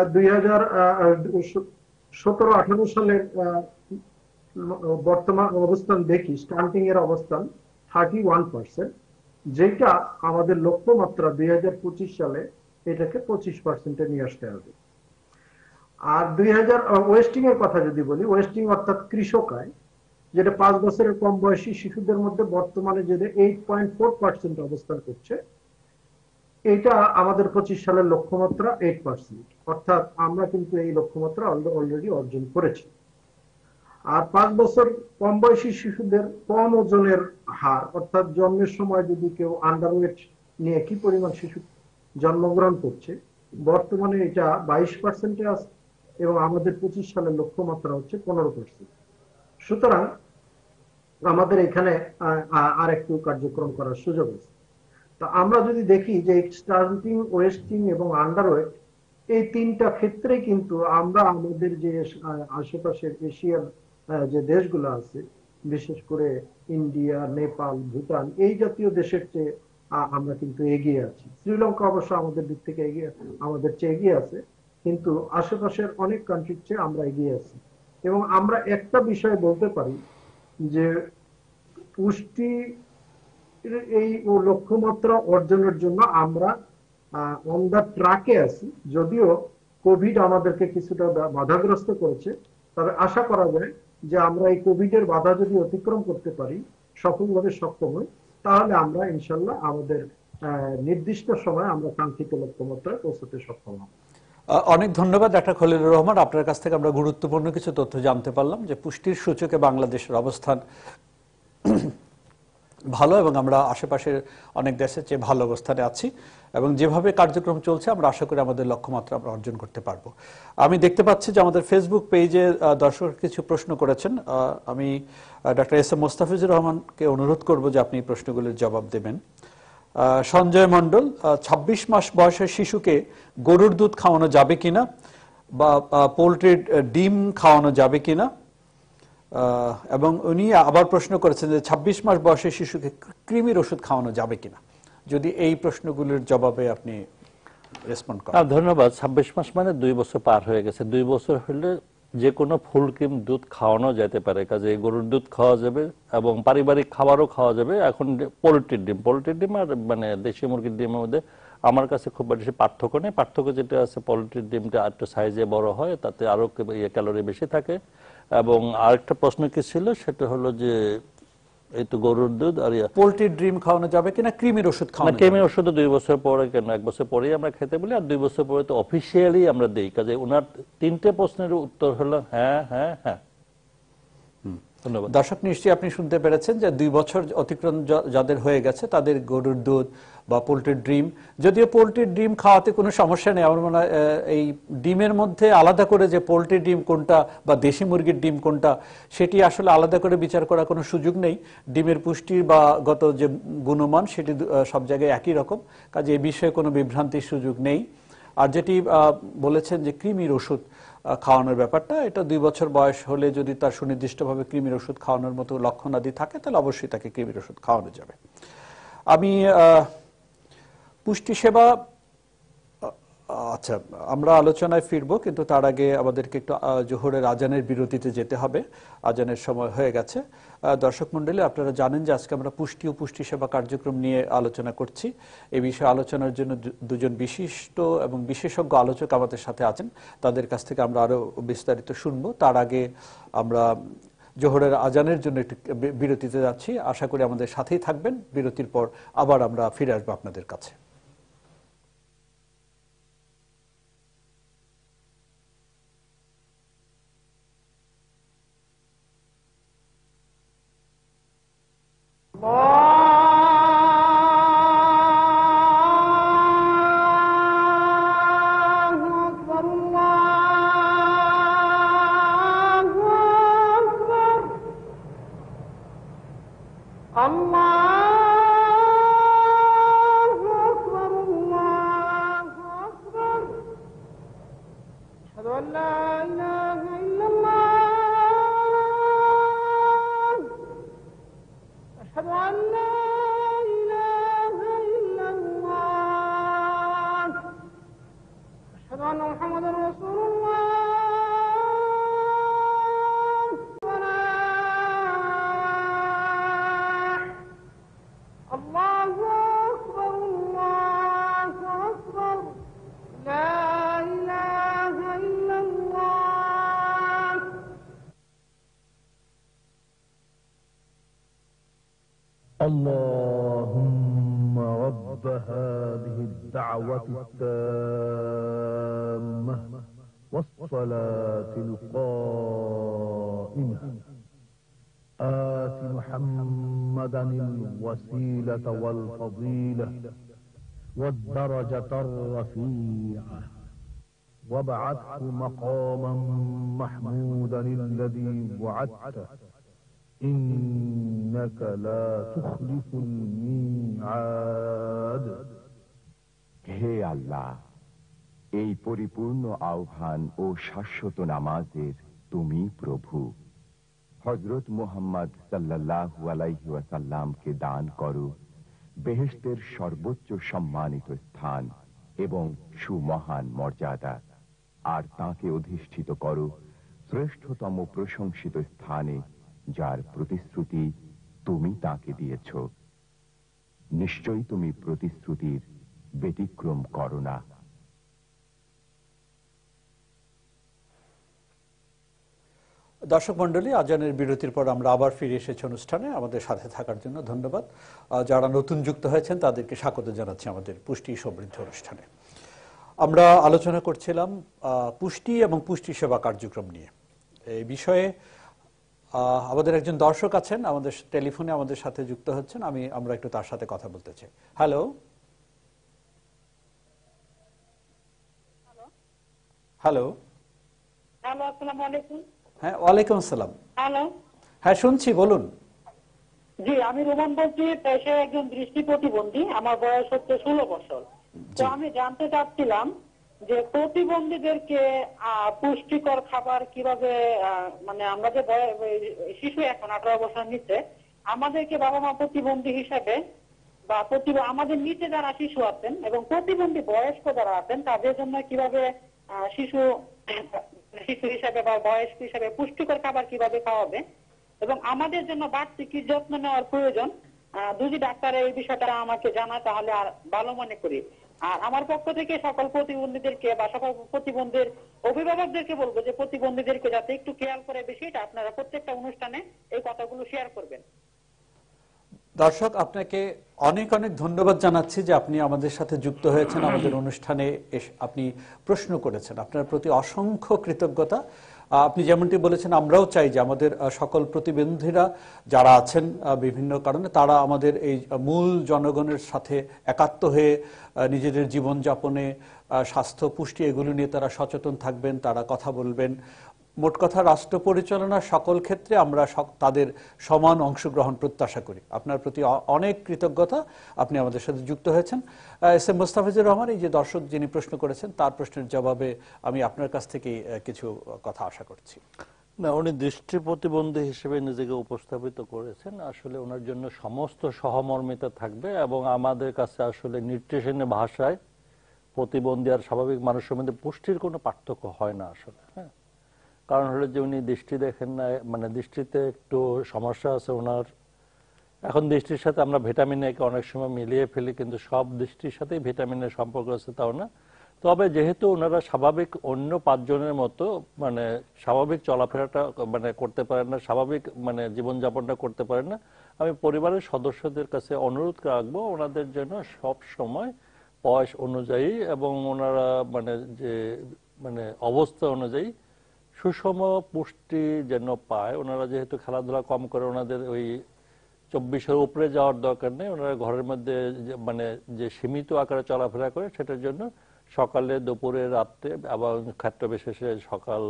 2017-18 সালের বর্তমান অবস্থান দেখি, স্টান্টিং এর অবস্থান 31%, যেটা আমাদের লক্ষ্যমাত্রা 2025 সালে এটাকে 25% নিয়ে আসতে হবে। আর ওয়েস্টিং এর কথা যদি বলি, ওয়েস্টিং অর্থাৎ কৃষক আয়, যেটা 5 বছরের কম বয়সী শিশুদের মধ্যে বর্তমানে যেটা 8.4% অবস্থান করছে, এটা আমাদের 25 সালের লক্ষ্যমাত্রা 8%, অর্থাৎ আমরা কিন্তু এই লক্ষ্যমাত্রা অলরেডি অর্জন করেছি। আর 5 বছর কম বয়সী শিশুদের কম ওজনের হার, অর্থাৎ জন্মের সময় যদি কেউ আন্ডারওয়েট নিয়ে কি পরিমাণ শিশু জন্মগ্রহণ করছে, বর্তমানে এটা 22%-এ আছে এবং আমাদের 25 সালের লক্ষ্যমাত্রা হচ্ছে 15%। সুতরাং আমাদের এখানে আর একটু কার্যক্রম করার সুযোগ আছে। তা আমরা যদি দেখি যে স্টান্টিং, ওয়েস্টিং এবং আন্ডারওয়েট, এই তিনটা ক্ষেত্রে কিন্তু আমরা আমাদের যে আশেপাশের এশিয়ার যে দেশগুলো আছে, বিশেষ করে ইন্ডিয়া, নেপাল, ভুটান, এই জাতীয় দেশের চেয়ে আমরা কিন্তু এগিয়ে আছি। শ্রীলঙ্কা অবশ্য আমাদের দিক থেকে আমাদের চেয়ে এগিয়ে আছে, কিন্তু আশেপাশের অনেক কান্ট্রির চেয়ে আমরা এগিয়ে আছি। এবং আমরা একটা বিষয় বলতে পারি যে পুষ্টি এই লক্ষ্যমাত্রা অর্জনের জন্য আমরা অন দা ট্র্যাকে আছি। যদিও কোভিড আমাদেরকে কিছুটা বাধাগ্রস্ত করেছে, তবে আশা করা যায় যে আমরা এই কোভিড এর বাধা যদি অতিক্রম করতে পারি, সফলভাবে সক্ষম হই, তাহলে আমরা ইনশাল্লাহ আমাদের নির্দিষ্ট সময়ে আমরা কাঙ্ক্ষিত লক্ষ্যমাত্রায় পৌঁছতে সক্ষম হব। অনেক ধন্যবাদ ডাক্তার খলিলুর রহমান। আপনার কাছ থেকে আমরা গুরুত্বপূর্ণ কিছু তথ্য জানতে পারলাম যে পুষ্টির সূচকে বাংলাদেশের অবস্থান ভালো এবং আমরা আশেপাশের অনেক দেশের চেয়ে ভালো অবস্থানে আছি এবং যেভাবে কার্যক্রম চলছে আমরা আশা করি আমাদের লক্ষ্যমাত্রা আমরা অর্জন করতে পারবো। আমি দেখতে পাচ্ছি যে আমাদের ফেসবুক পেজে দর্শক কিছু প্রশ্ন করেছেন। আমি ডক্টর এস এম মোস্তাফিজুর রহমানকে অনুরোধ করব যে আপনি প্রশ্নগুলির জবাব দেবেন। সঞ্জয় মণ্ডল, 26 মাস বয়সের শিশুকে গরুর দুধ খাওয়ানো যাবে কিনা বা পোলট্রির ডিম খাওয়ানো যাবে কিনা, এবং উনি আবার প্রশ্ন করেছেন যে 26 মাস বয়সের শিশুকে কৃমির ওষুধ খাওয়ানো যাবে কিনা। যদি এই প্রশ্নগুলির জবাবে আপনি রেসপন্ড করেন। ধন্যবাদ। 26 মাস মানে 2 বছর পার হয়ে গেছে। 2 বছর হলে যে কোনো ফুল ক্রিম দুধ খাওয়ানো যেতে পারে, কাজে গরুর দুধ খাওয়া যাবে এবং পারিবারিক খাবারও খাওয়া যাবে। এখন পোলট্রির ডিম আর মানে দেশি মুরগির ডিমের মধ্যে আমার কাছে খুব বেশি পার্থক্য নেই। পার্থক্য যেটা আছে, পোলট্রির ডিমটা একটু সাইজে বড় হয়, তাতে আরো ক্যালোরি বেশি থাকে। এবং আরেকটা প্রশ্ন কি ছিল, সেটা হলো যে এই তো গরুর দুধ আর পোলট্রির ডিম খাওয়ানো যাবে কিনা, কৃমির ওষুধ খাওয়ানো যাবে? কৃমির ওষুধ 2 বছর পরে, কেন 1 বছর পরেই আমরা খেতে বলি, আর 2 বছর পরে তো অফিসিয়ালি আমরা দেই। কাজে ওনার 3টে প্রশ্নের উত্তর হলো হ্যাঁ, হ্যাঁ, হ্যাঁ। ধন্যবাদ। দর্শক, নিশ্চয়ই আপনি শুনতে পেরেছেন যে 2 বছর অতিক্রম যাদের হয়ে গেছে তাদের গরুর দুধ বা পোলট্রির ডিম, যদিও পোলট্রির ডিম খাওয়াতে কোনো সমস্যা নেই। আমার মনে হয় এই ডিমের মধ্যে আলাদা করে যে পোলট্রির ডিম কোনটা বা দেশি মুরগির ডিম কোনটা, সেটি আসলে আলাদা করে বিচার করার কোনো সুযোগ নেই। ডিমের পুষ্টির বা গত যে গুণমান সেটি সব জায়গায় একই রকম, কাজে এই বিষয়ে কোনো বিভ্রান্তির সুযোগ নেই। আর যেটি বলেছেন যে কৃমির ওষুধ খাওয়ানোর ব্যাপারটা, এটা 2 বছর বয়স হলে যদি তার সুনির্দিষ্টভাবে কৃমির ওষুধ খাওয়ানোর মতো লক্ষণাদি থাকে, তাহলে অবশ্যই তাকে কৃমির ওষুধ খাওয়ানো যাবে। আমি পুষ্টি সেবা, আচ্ছা আমরা আলোচনায় ফিরবো, কিন্তু তার আগে আমাদেরকে একটু জোহরের আজানের বিরতিতে যেতে হবে। আজানের সময় হয়ে গেছে। দর্শক মণ্ডলী, আপনারা জানেন যে আজকে আমরা পুষ্টি ও পুষ্টি সেবা কার্যক্রম নিয়ে আলোচনা করছি। এই বিষয়ে আলোচনার জন্য দুজন বিশিষ্ট এবং বিশেষজ্ঞ আলোচক আমাদের সাথে আছেন, তাদের কাছ থেকে আমরা আরো বিস্তারিত শুনবো। তার আগে আমরা জোহরের আজানের জন্য একটু বিরতিতে যাচ্ছি। আশা করি আমাদের সাথেই থাকবেন। বিরতির পর আবার আমরা ফিরে আসবো আপনাদের কাছে। اللهم رب هذه الدعوة التامة والصلاة القائمة آت محمدا الوسيلة والفضيلة والدرجة الرفيعة وابعثه مقاما محمودا الذي وعدته إنك لا تخلف الميعاد। হে আল্লাহ, এই পরিপূর্ণ আহ্বান ও শাশ্বত নামাজের তুমি প্রভু। হযরত মুহাম্মদ সাল্লাল্লাহু আলাইহি ওয়াসাল্লামকে দান করো বেহেশতের সর্বোচ্চ সম্মানিত স্থান এবং সুমহান মর্যাদা, আর তাকে অধিষ্ঠিত করো শ্রেষ্ঠতম প্রশংসিত স্থানে, যার প্রতিশ্রুতি তুমি তাকে দিয়েছ। নিশ্চয়ই তুমি প্রতিশ্রুতির ব্যতিক্রম করো না। দর্শক মণ্ডলী, আজানের বিরতির পর আমরা আবার ফিরে এসেছি অনুষ্ঠানে। আমাদের সাথে থাকার জন্য ধন্যবাদ। যারা নতুন যুক্ত হয়েছেন তাদেরকে স্বাগত জানাচ্ছি আমাদের পুষ্টি সমৃদ্ধ অনুষ্ঠানে। আমরা আলোচনা করছিলাম পুষ্টি এবং পুষ্টি সেবা কার্যক্রম নিয়ে। এই বিষয়ে আমাদের একজন দর্শক আছেন, আমাদের টেলিফোনে আমাদের সাথে যুক্ত হচ্ছেন। আমরা একটু তার সাথে কথা বলতে চাই। হ্যালো হ্যালো হ্যালো, আসসালামু আলাইকুম। হ্যাঁ, ওয়ালাইকুম আসসালাম। হ্যালো, হ্যাঁ শুনছি, বলুন। জি, আমি রোমান বলছি, পেশায় একজন দৃষ্টি প্রতিবন্ধী। আমার বয়স হচ্ছে 16 বছর। তো আমি জানতে চাচ্ছিলাম যে প্রতিবন্ধীদেরকে পুষ্টিকর খাবার কিভাবে, মানে আমরা যে শিশু এখন 18 বছর নিচে, আমাদেরকে বাবা মা প্রতিবন্ধী হিসাবে বা আমাদের নিচে যারা শিশু আছেন এবং প্রতিবন্ধী বয়স্ক যারা আছেন তাদের জন্য কিভাবে শিশু হিসাবে বা বয়স্ক হিসাবে পুষ্টিকর খাবার কিভাবে খাওয়াবে এবং আমাদের জন্য বাড়তি কি যত্ন নেওয়ার প্রয়োজন, যদি ডাক্তার এই বিষয়টা আমাকে জানায় তাহলে আর ভালো মনে করি। আর আমার পক্ষ থেকে সকল প্রতিবন্ধীদেরকে বা সকল প্রতিবন্ধীর অভিভাবকদেরকে বলবো যে প্রতিবন্ধীদেরকে যাতে একটু খেয়াল করে বিষয়টা আপনারা প্রত্যেকটা অনুষ্ঠানে এই কথাগুলো শেয়ার করবেন। দর্শক, আপনাকে অনেক অনেক ধন্যবাদ জানাচ্ছি যে আপনি আমাদের সাথে যুক্ত হয়েছেন, আমাদের অনুষ্ঠানে আপনি প্রশ্ন করেছেন। আপনার প্রতি অসংখ্য কৃতজ্ঞতা। আপনি যেমনটি বলেছেন, আমরাও চাই যে আমাদের সকল প্রতিবন্ধীরা যারা আছেন বিভিন্ন কারণে, তারা আমাদের এই মূল জনগণের সাথে একাত্ম হয়ে নিজেদের জীবনযাপনে স্বাস্থ্য পুষ্টি এগুলো নিয়ে তারা সচেতন থাকবেন, তারা কথা বলবেন। মোট কথা, রাষ্ট্র পরিচালনার সকল ক্ষেত্রে আমরা তাদের সমান অংশগ্রহণ প্রত্যাশা করি। আপনার প্রতি অনেক কৃতজ্ঞতা, আপনি আমাদের সাথে যুক্ত হয়েছেন। এস এম মোস্তাফিজুর রহমান, এই যে দর্শক যিনি প্রশ্ন করেছেন তার প্রশ্নের জবাবে আমি আপনার কাছ থেকে কিছু কথা আশা করছি। না, উনি দৃষ্টি প্রতিবন্ধী হিসেবে নিজেকে উপস্থাপিত করেছেন। আসলে ওনার জন্য সমস্ত সহমর্মিতা থাকবে এবং আমাদের কাছে আসলে নিউট্রিশনের ভাষায় প্রতিবন্ধী আর স্বাভাবিক মানুষের মধ্যে পুষ্টির কোনো পার্থক্য হয় না আসলে। হ্যাঁ, কারণ হলো যে উনি দৃষ্টি দেখেন না, মানে দৃষ্টিতে একটু সমস্যা আছে ওনার। এখন দৃষ্টির সাথে আমরা ভিটামিন একে অনেক সময় মিলিয়ে ফেলি, কিন্তু সব দৃষ্টির সাথেই ভিটামিনের সম্পর্ক আছে তাও না। তবে যেহেতু ওনারা স্বাভাবিক অন্য 5 জনের মতো মানে স্বাভাবিক চলাফেরাটা মানে করতে পারেন না, স্বাভাবিক মানে জীবনযাপনটা করতে পারেন না, আমি পরিবারের সদস্যদের কাছে অনুরোধ রাখবো ওনাদের জন্য সব সময় বয়স অনুযায়ী এবং ওনারা মানে যে মানে অবস্থা অনুযায়ী সুষম পুষ্টি যেন পায়। ওনারা যেহেতু খেলাধুলা কম করে, ওনাদের ওই 24-এর উপরে যাওয়ার দরকার নেই। ওনারা ঘরের মধ্যে মানে যে সীমিত আকারে চলাফেরা করে, সেটার জন্য সকালে, দুপুরে, রাত্রে আবার ক্ষেত্র বিশেষে সকাল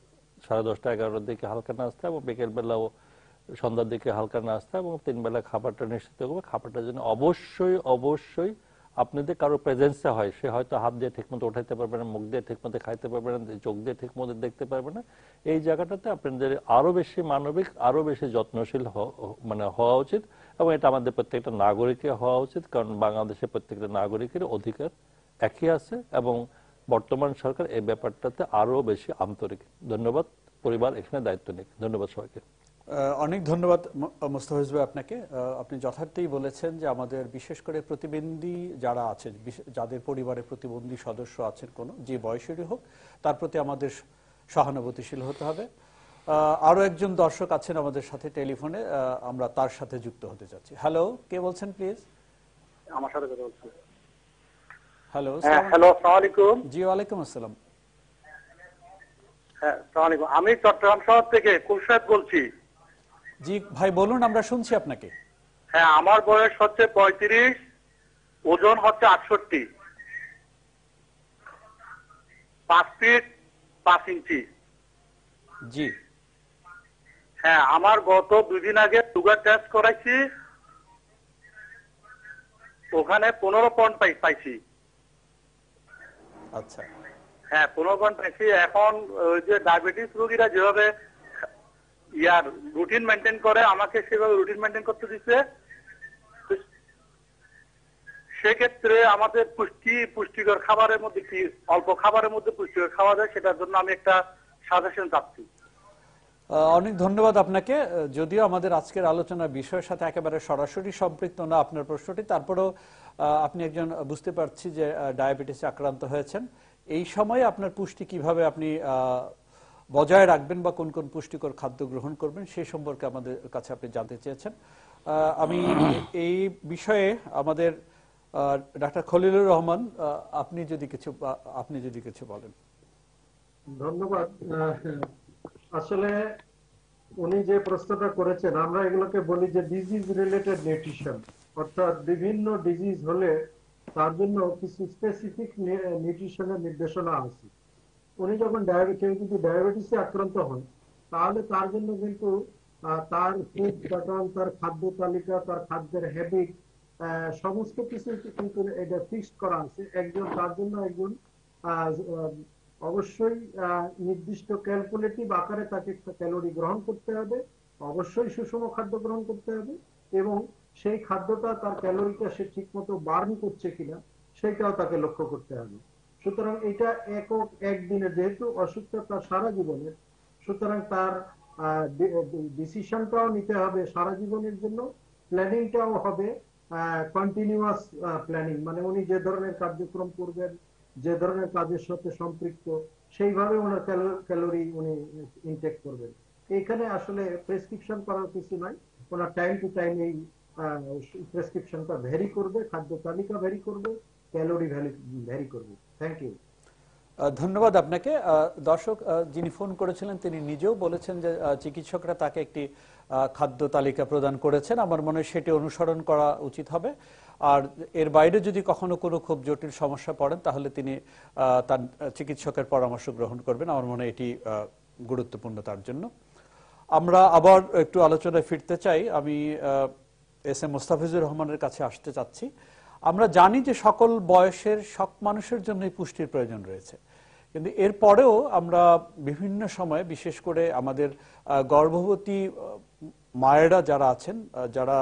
10:30 11টার দিকে হালকা নাস্তা এবং বিকেলবেলাও সন্ধ্যার দিকে হালকা নাস্তা এবং 3 বেলা খাবারটা নিশ্চিত করবে। খাবারটা যেন অবশ্যই অবশ্যই আপনাদের কারো প্রেজেন্সে হয়। সে হয়তো হাত দিয়ে ঠিকমতো উঠাইতে পারবে না, মুখ দিয়ে ঠিকমতো খাইতে পারবে না, চোখ দিয়ে ঠিকমতো দেখতে পারবে না। এই জায়গাটাতে আপনাদের আরো বেশি মানবিক, আরো বেশি যত্নশীল মানে হওয়া উচিত এবং এটা আমাদের প্রত্যেকটা নাগরিকের হওয়া উচিত। কারণ বাংলাদেশের প্রত্যেকটা নাগরিকের অধিকার একই আছে এবং বর্তমান সরকার এই ব্যাপারটাতে আরো বেশি আন্তরিক। ধন্যবাদ। পরিবার এখানে দায়িত্ব নিক। ধন্যবাদ সবাইকে। অনেক ধন্যবাদ মোস্তাফিজ ভাই আপনাকে। আপনি যথার্থই বলেছেন যে আমাদের বিশেষ করে প্রতিবন্ধী যারা আছেন, যাদের পরিবারে প্রতিবন্ধী সদস্য আছেন কোনো যে বয়সেরই হোক, তার প্রতি আমাদের সহানুভূতিশীল হতে হবে। আরো একজন দর্শক আছেন আমাদের সাথে টেলিফোনে, আমরা তার সাথে যুক্ত হতে যাচ্ছি। হ্যালো, কে বলছেন প্লিজ? আমার সাথে কথা বলছেন। হ্যালো। হ্যালো, আসসালামু আলাইকুম। জি, ওয়ালাইকুম আসসালাম। হ্যাঁ, আসসালামু আলাইকুম। আমি চট্টগ্রাম শহর থেকে কুলসাদ বলছি। জি ভাই বলুন, আমরা শুনছি আপনাকে। হ্যাঁ, আমার বয়স হচ্ছে 35, ওজন হচ্ছে 68, 5 ফিট 5 ইঞ্চি। জি। হ্যাঁ, আমার গত 2 দিন আগে সুগার টেস্ট করাইছি, ওখানে 15 পয়েন্ট পাইছি। আচ্ছা। হ্যাঁ, 15 পয়েন্ট পাইছি। এখন ওই যে ডায়াবেটিস রোগীরা যেভাবে রুটিন মেনটেন করে, আমাকে সেভাবে রুটিন মেনটেন করতে দিচ্ছে। সেক্ষেত্রে আমাদের পুষ্টিকর খাবারের মধ্যে কি অল্প খাবারের মধ্যে পুষ্টিকর খাওয়া যায়, সেটার জন্য আমি একটা সাজেশন চাচ্ছি। অনেক ধন্যবাদ আপনাকে। যদিও আমাদের আজকের আলোচনার বিষয়ের সাথে একেবারে সরাসরি সম্পৃক্ত না আপনার প্রশ্নটি, তারপরেও আপনি একজন বুঝতে পারছি যে ডায়াবেটিসে আক্রান্ত হয়েছেন। এই সময়ে আপনার পুষ্টি কিভাবে আপনি বজায় রাখবেন বা কোন কোন পুষ্টিকর খাদ্য গ্রহণ করবেন সেই সম্পর্কে আমাদের কাছে আপনি জানতে চেয়েছেন। আমি এই বিষয়ে আমাদের ডাক্তার খলিলুর রহমান, আপনি যদি কিছু বলেন। ধন্যবাদ। আসলে উনি যে প্রশ্নটা করেছেন, আমরা এগুলোকে বলি যে ডিজিজ রিলেটেড নিউট্রিশন, অর্থাৎ বিভিন্ন ডিজিজ হলে তার জন্য কিছু স্পেসিফিক নিউট্রিশনের নির্দেশনা আছে। উনি যখন কেউ যদি ডায়াবেটিসে আক্রান্ত হন, তাহলে তার জন্য কিন্তু তার ফুড প্যাটার্ন, তার খাদ্য তালিকা, তার খাদ্যের হ্যাবিট, সমস্ত কিছু কিন্তু এটা ফিক্সড করা আছে। তার জন্য একজন অবশ্যই নির্দিষ্ট ক্যালকুলেটিভ আকারে তাকে ক্যালোরি গ্রহণ করতে হবে, অবশ্যই সুষম খাদ্য গ্রহণ করতে হবে, এবং সেই খাদ্যটা তার ক্যালোরিটা সে ঠিক মতো বার্ন করছে কিনা সেটাও তাকে লক্ষ্য করতে হবে। সুতরাং এটা একদিনে, যেহেতু অসুখটা তার সারা জীবনের, সুতরাং তার ডিসিশনটাও নিতে হবে সারা জীবনের জন্য, প্ল্যানিংটাও হবে কন্টিনিউয়াস প্ল্যানিং, মানে উনি যে ধরনের কার্যক্রম করবেন, যে ধরনের কাজের সাথে সম্পৃক্ত, সেইভাবে ওনার ক্যালোরি উনি ইনটেক করবেন। এখানে আসলে প্রেসক্রিপশন করার কিছু নাই, ওনার টাইম টু টাইম এই প্রেসক্রিপশনটা ভ্যারি করবে, খাদ্য তালিকা ভ্যারি করবে, ক্যালোরি ভ্যারি করবে। Thank you. ধন্যবাদ আপনাকে। দর্শক যিনি ফোন করেছিলেন তিনি নিজেও বলেছেন যে চিকিৎসকরা তাকে একটি খাদ্য তালিকা প্রদান করেছেন। আমার মনে হয় সেটি অনুসরণ করা উচিত হবে। আর এর বাইরে যদি কখনো কোনো খুব জটিল সমস্যা পড়েন, তাহলে তিনি তার চিকিৎসকের পরামর্শ গ্রহণ করবেন। আমার মনে হয় এটি গুরুত্বপূর্ণ তার জন্য। আমরা আবার একটু আলোচনায় ফিরতে চাই। আমি এস এম মোস্তাফিজুর রহমানের কাছে আসতে চাচ্ছি। আমরা জানি যে সকল বয়সের সব মানুষের জন্যই পুষ্টির প্রয়োজন রয়েছে, কিন্তু এরপরেও আমরা বিভিন্ন সময়ে, বিশেষ করে আমাদের গর্ভবতী মায়েরা যারা আছেন, যারা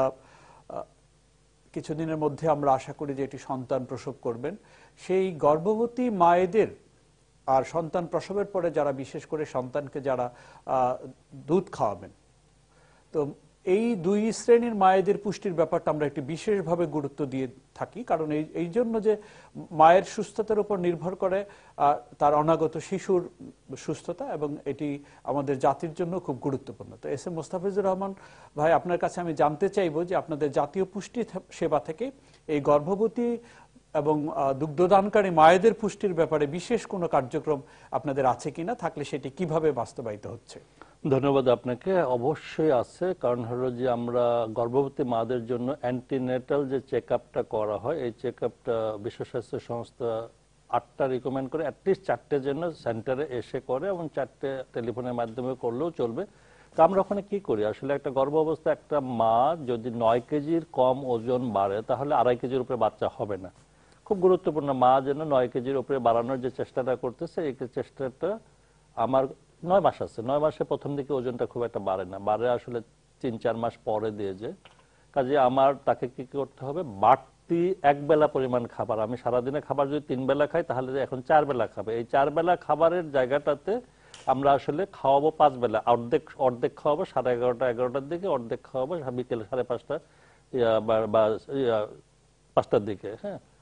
কিছুদিনের মধ্যে আমরা আশা করি যে এটি সন্তান প্রসব করবেন, সেই গর্ভবতী মায়েদের আর সন্তান প্রসবের পরে যারা, বিশেষ করে সন্তানকে যারা দুধ খাওয়াবেন, তো এই দুই শ্রেণীর মায়েদের পুষ্টির ব্যাপারটা আমরা একটি বিশেষভাবে গুরুত্ব দিয়ে থাকি। কারণ এই জন্য যে মায়ের সুস্থতার উপর নির্ভর করে তার অনাগত শিশুর সুস্থতা, এবং এটি আমাদের জাতির জন্য খুব গুরুত্বপূর্ণ। তো এস এম মোস্তাফিজুর রহমান ভাই, আপনার কাছে আমি জানতে চাইব যে আপনাদের জাতীয় পুষ্টি সেবা থেকে এই গর্ভবতী এবং দুগ্ধদানকারী মায়েদের পুষ্টির ব্যাপারে বিশেষ কোনো কার্যক্রম আপনাদের আছে কিনা, থাকলে সেটি কিভাবে বাস্তবায়িত হচ্ছে? ধন্যবাদ আপনাকে। অবশ্যই আছে, কারণ হলো যে আমরা গর্ভবতী মাদের জন্য অ্যান্টিনেটাল যে চেক আপটা করা হয়, এই চেক আপটা বিশ্ব স্বাস্থ্য সংস্থা 8টা রিকমেন্ড করে, অ্যাটলিস্ট 4টে যেন সেন্টারে এসে করে, এবং 4টে টেলিফোনের মাধ্যমে করলেও চলবে। তো আমরা ওখানে কি করি, আসলে একটা গর্ভ অবস্থা একটা মা যদি 9 কেজির কম ওজন বাড়ে, তাহলে 2.5 কেজির উপরে বাচ্চা হবে না। খুব গুরুত্বপূর্ণ, মা যেন 9 কেজির উপরে বাড়ানোর যে চেষ্টাটা করতেছে, এই চেষ্টাটা আমার 9 মাস আছে। 9 মাসে প্রথম দিকে ওজনটা খুব একটা বাড়ে না, বাড়ে আসলে 3-4 মাস পরে দিয়ে যে। কাজে আমার তাকে কি করতে হবে, বাড়তি 1 বেলা পরিমাণ খাবার, আমি সারাদিনে খাবার যদি 3 বেলা খাই, তাহলে এখন 4 বেলা খাবে। এই 4 বেলা খাবারের জায়গাটাতে আমরা আসলে খাওয়াবো 5 বেলা, অর্ধেক খাওয়াবো 11:30-11টার দিকে, অর্ধেক খাওয়াবো বিকেলে 5:30 বা 5টার দিকে। হ্যাঁ,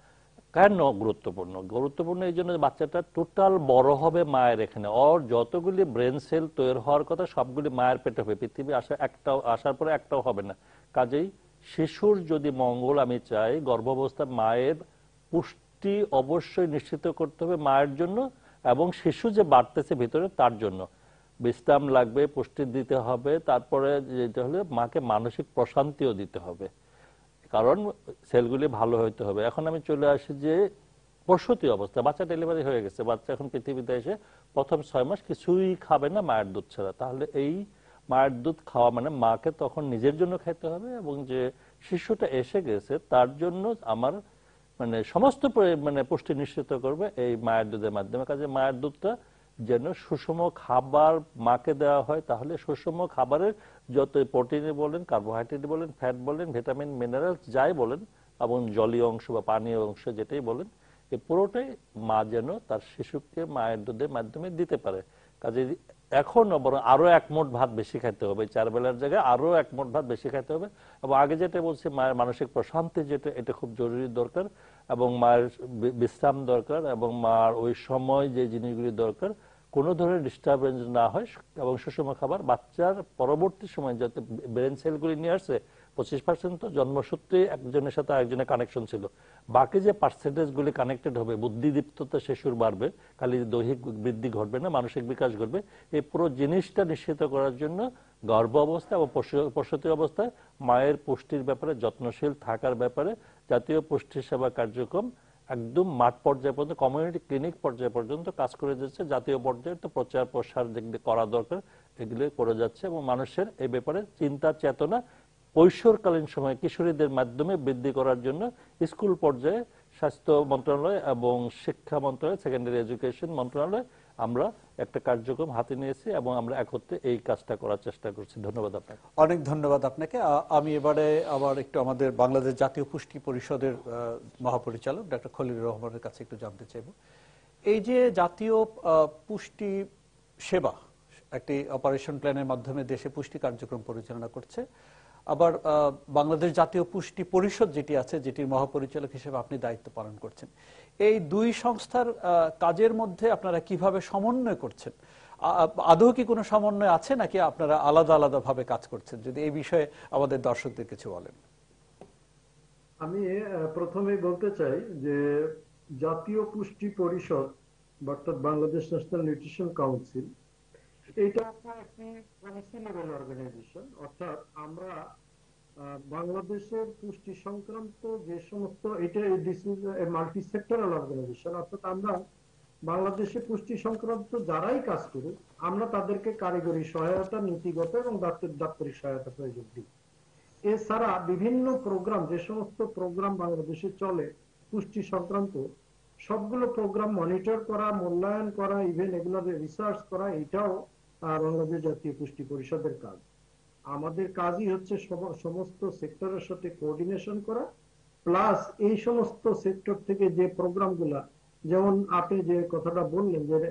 কেন গুরুত্বপূর্ণ? গুরুত্বপূর্ণ এই জন্য বাচ্চাটা টোটাল বড় হবে মায়ের এখানে, ওর যতগুলি ব্রেন সেল তৈরি হওয়ার কথা সবগুলি মায়ের পেটে হবে, পৃথিবী আসার পরে একটাও হবে না। কাজেই শিশুর যদি মঙ্গল আমি চাই, গর্ভাবস্থা মায়ের পুষ্টি অবশ্যই নিশ্চিত করতে হবে মায়ের জন্য, এবং শিশু যে বাড়তেছে ভিতরে তার জন্য বিশ্রাম লাগবে, পুষ্টি দিতে হবে, তারপরে যেটা হলে মাকে মানসিক প্রশান্তিও দিতে হবে, কারণ সেলগুলি ভালো হইতে হবে। এখন আমি চলে আসি যে প্রসূতি অবস্থা, বাচ্চা ডেলিভারি হয়ে গেছে, বাচ্চা এখন পৃথিবীতে এসে প্রথম 6 মাস কিছুই খাবে না মায়ের দুধ ছাড়া। তাহলে এই মায়ের দুধ খাওয়া মানে মাকে তখন নিজের জন্য খাইতে হবে, এবং যে শিশুটা এসে গেছে তার জন্য আমার মানে সমস্ত পুষ্টি নিশ্চিত করবে এই মায়ের দুধের মাধ্যমে। কাজে মায়ের দুধটা যেন সুষম খাবার মাকে দেওয়া হয়, তাহলে সুষম খাবারের যত প্রোটিন বলেন, কার্বোহাইড্রেট বলেন, ফ্যাট বলেন, ভিটামিন মিনারেল যাই বলেন, এবং জলীয় অংশ বা পানীয় অংশ যেটাই বলেন, এই পুরোটাই মা যেন তার শিশুকে মায়ের দুধের মাধ্যমে দিতে পারে। কাজে এখন বরং আরো 1 মুঠ ভাত বেশি খেতে হবে, 4 বেলার জায়গায় আরো 1 মুঠ ভাত বেশি খেতে হবে। এবং আগে যেটা বলছি মায়ের মানসিক প্রশান্তি যেটা, এটা খুব জরুরি দরকার, এবং মায়ের বিশ্রাম দরকার, এবং মার ওই সময় যে জিনিসগুলি দরকার কোনো ধরনের ডিস্টারবেন্স না হয়, এবং সুষম খাবার। বাচ্চার পরবর্তী সময় যাতে ব্রেন সেলগুলি নিয়ে আসছে 25% তো জন্মসূত্রে একজনের সাথে আরেকজনের কানেকশন ছিল, বাকি যে পার্সেন্টেজগুলি কানেক্টেড হবে, বুদ্ধিদীপ্ততা শিশুর বাড়বে, খালি দৈহিক বৃদ্ধি ঘটবে না, মানসিক বিকাশ ঘটবে। এই পুরো জিনিসটা নিশ্চিত করার জন্য গর্ভ অবস্থা এবং প্রসূতি অবস্থায় মায়ের পুষ্টির ব্যাপারে যত্নশীল থাকার ব্যাপারে জাতীয় পুষ্টি সেবা কার্যক্রম একদম মাঠ পর্যায়ে পর্যন্ত, কমিউনিটি ক্লিনিক পর্যায়ে পর্যন্ত কাজ করে যাচ্ছে। জাতীয় পর্যায়ে তো প্রচার প্রসার যেগুলি করা দরকার এগুলো করে যাচ্ছে, এবং মানুষের এই ব্যাপারে চিন্তা চেতনা কৈশোরকালীন সময় কিশোরীদের মাধ্যমে বৃদ্ধি করার জন্য স্কুল পর্যায়ে স্বাস্থ্য মন্ত্রণালয় এবং শিক্ষা মন্ত্রণালয়, সেকেন্ডারি এডুকেশন মন্ত্রণালয় আমরা একটা কার্যক্রম হাতে নিয়েছি, এবং আমরা একত্রে এই কাজটা করার চেষ্টা করছি। ধন্যবাদ আপনাকে। অনেক ধন্যবাদ আপনাকে। আমি এবারে আবার একটু আমাদের বাংলাদেশ জাতীয় পুষ্টি পরিষদের মহাপরিচালক ডক্টর খলিলুর রহমানের কাছে একটু জানতে চাইব, এই যে জাতীয় পুষ্টি সেবা একটি অপারেশন প্ল্যানের মাধ্যমে দেশে পুষ্টি কার্যক্রম পরিচালনা করছে, আবার বাংলাদেশ জাতীয় পুষ্টি পরিষদ যেটি আছে, যেটির মহাপরিচালক হিসেবে আপনি দায়িত্ব পালন করছেন, এই দুই সংস্থার কাজের মধ্যে আপনারা কিভাবে সমন্বয় করছেন? আদৌ কি কোনো সমন্বয় আছে, নাকি আপনারা আলাদা আলাদা ভাবে কাজ করছেন? যদি এই বিষয়ে আমাদের দর্শকদের কিছু বলেন। আমি প্রথমেই বলতে চাই যে জাতীয় পুষ্টি পরিষদ অর্থাৎ বাংলাদেশ ন্যাশনাল নিউট্রিশন কাউন্সিল, এটা একটি পলিসি লেভেল অর্গানাইজেশন। অর্থাৎ আমরা বাংলাদেশের পুষ্টি সংক্রান্ত যে সমস্ত, এটা this is a multi sectoral organisation, অর্থাৎ আমরা বাংলাদেশে পুষ্টি সংক্রান্ত যারাই কাজ করি আমরা তাদেরকে কারিগরি সহায়তা, নীতিগত এবং দাপ্তরিক সহায়তা প্রয়োজন দিই। এছাড়া বিভিন্ন প্রোগ্রাম, যে সমস্ত প্রোগ্রাম বাংলাদেশে চলে পুষ্টি সংক্রান্ত, সবগুলো প্রোগ্রাম মনিটর করা, মূল্যায়ন করা, ইভেন এগুলো রিসার্চ করা, এটাও বাংলাদেশ জাতীয় পুষ্টি পরিষদের কাজ। আমাদের কাজই হচ্ছে সমস্ত সেক্টরের সাথে কোঅর্ডিনেশন করা, প্লাস এই সমস্ত সেক্টর থেকে যে প্রোগ্রামগুলা, যেমন আপনি যে কথাটা বললেন যে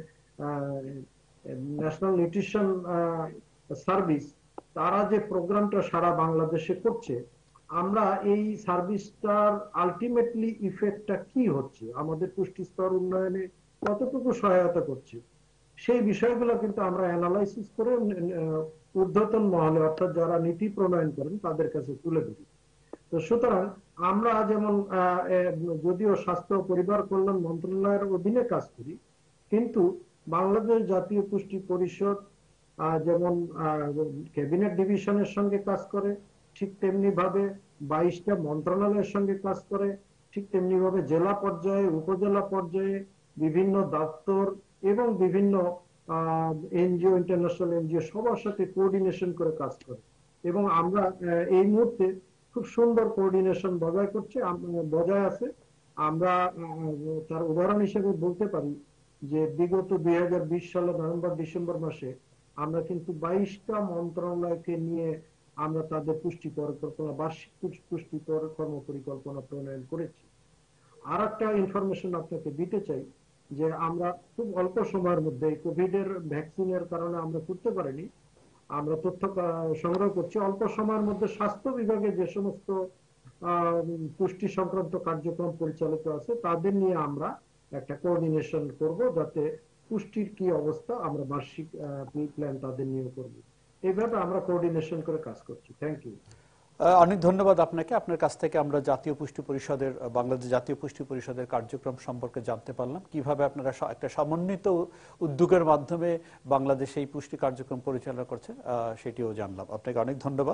ন্যাশনাল নিউট্রিশন সার্ভিস, তারা যে প্রোগ্রামটা সারা বাংলাদেশে করছে, আমরা এই সার্ভিসটার আলটিমেটলি ইফেক্টটা কি হচ্ছে, আমাদের পুষ্টি স্তর উন্নয়নে কতটুকু সহায়তা করছে, সেই বিষয়গুলো কিন্তু আমরা অ্যানালাইসিস করে ঊর্ধ্বতন মহলে অর্থাৎ যারা নীতি প্রণয়ন করেন তাদের কাছে তুলে ধরি। তো সুতরাং আমরা যেমন যদিও স্বাস্থ্য ও পরিবার কল্যাণ মন্ত্রণালয়ের অধীনে কাজ করি, কিন্তু বাংলাদেশ জাতীয় পুষ্টি পরিষদ যেমন ক্যাবিনেট ডিভিশনের সঙ্গে কাজ করে, ঠিক তেমনি ভাবে 22টা মন্ত্রণালয়ের সঙ্গে কাজ করে, ঠিক তেমনি ভাবে জেলা পর্যায়ে, উপজেলা পর্যায়ে বিভিন্ন দপ্তর এবং বিভিন্ন এনজিও, ইন্টারন্যাশনাল এনজিও সবার সাথে কোঅর্ডিনেশন করে কাজ করে। এবং আমরা এই মুহূর্তে খুব সুন্দর কোঅর্ডিনেশন বজায় আছে। আমরা তার উদাহরণ হিসেবে বলতে পারি যে বিগত 2020 সালের নভেম্বর-ডিসেম্বর মাসে আমরা কিন্তু 22টা মন্ত্রণালয়কে নিয়ে আমরা তাদের পুষ্টি পরিকল্পনা, বার্ষিক পুষ্টি কর্ম পরিকল্পনা প্রণয়ন করেছি। আর একটা ইনফরমেশন আপনাকে দিতে চাই যে আমরা খুব অল্প সময়ের মধ্যে কোভিড এর ভ্যাকসিনের কারণে আমরা করতে পারিনি, আমরা তথ্য সংগ্রহ করছি, অল্প সময়ের মধ্যে স্বাস্থ্য বিভাগে যে সমস্ত পুষ্টি সংক্রান্ত কার্যক্রম পরিচালিত আছে, তাদের নিয়ে আমরা একটা কোঅর্ডিনেশন করব, যাতে পুষ্টির কি অবস্থা আমরা বার্ষিক প্ল্যান তাদের নিয়ে করব। এইভাবে আমরা কোঅর্ডিনেশন করে কাজ করছি। Thank you. অনেক ধন্যবাদ আপনাকে। আপনার কাছ থেকে আমরা জাতীয় পুষ্টি পরিষদের, বাংলাদেশ জাতীয় পুষ্টি পরিষদের কার্যক্রম সম্পর্কে জানতে পারলাম, কিভাবে আপনারা একটা সমন্বিত উদ্যোগের মাধ্যমে বাংলাদেশে এই পুষ্টি কার্যক্রম পরিচালনা করছেন, সেটিও জানলাম। আপনাকে অনেক ধন্যবাদ।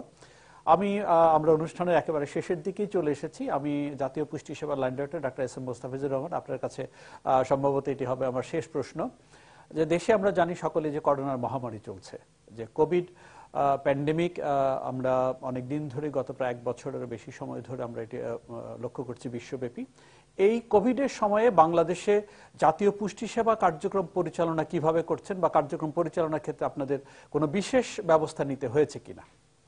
আমরা অনুষ্ঠানের একেবারে শেষের দিকেই চলে এসেছি। আমি জাতীয় পুষ্টি সেবা লাইন ডাইরেক্টর ডাক্তার এস এম মোস্তাফিজুর রহমান, আপনার কাছে সম্ভবত এটি হবে আমার শেষ প্রশ্ন। যে দেশে আমরা জানি সকলে যে করোনার মহামারী চলছে, যে কোভিড প্যান্ডেমিক, আমরা অনেক দিন ধরে, গত প্রায় 1 বছরের বেশি সময় ধরে আমরা এটি লক্ষ্য করছি বিশ্বব্যাপী। এই কোভিডের সময়ে বাংলাদেশে জাতীয় পুষ্টি সেবা কার্যক্রম পরিচালনা কিভাবে করছেন, বা কার্যক্রম পরিচালনার ক্ষেত্রে আপনাদের কোনো বিশেষ ব্যবস্থা নিতে হয়েছে কিনা?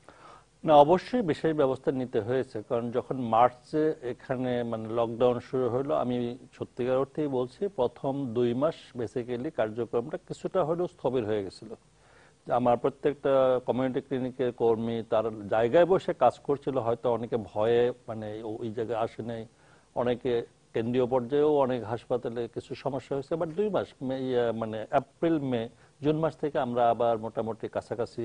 না, অবশ্যই বিশেষ ব্যবস্থা নিতে হয়েছে, কারণ যখন মার্চে এখানে মানে লকডাউন শুরু হলো, আমি সত্যিকার অর্থেই বলছি, প্রথম 2 মাস বেসিক্যালি কার্যক্রমটা কিছুটা হলেও স্থবির হয়ে গেছিল। আমার প্রত্যেকটা কমিউনিটি ক্লিনিকের কর্মী তার জায়গায় বসে কাজ করছিল, হয়তো অনেকে ভয়ে মানে ওই জায়গায় আসে নাই, অনেকে কেন্দ্রীয় পর্যায়েও অনেক হাসপাতালে কিছু সমস্যা হয়েছে। বাট 2 মাস মানে এপ্রিল মে জুন মাস থেকে আমরা আবার মোটামুটি কাছাকাছি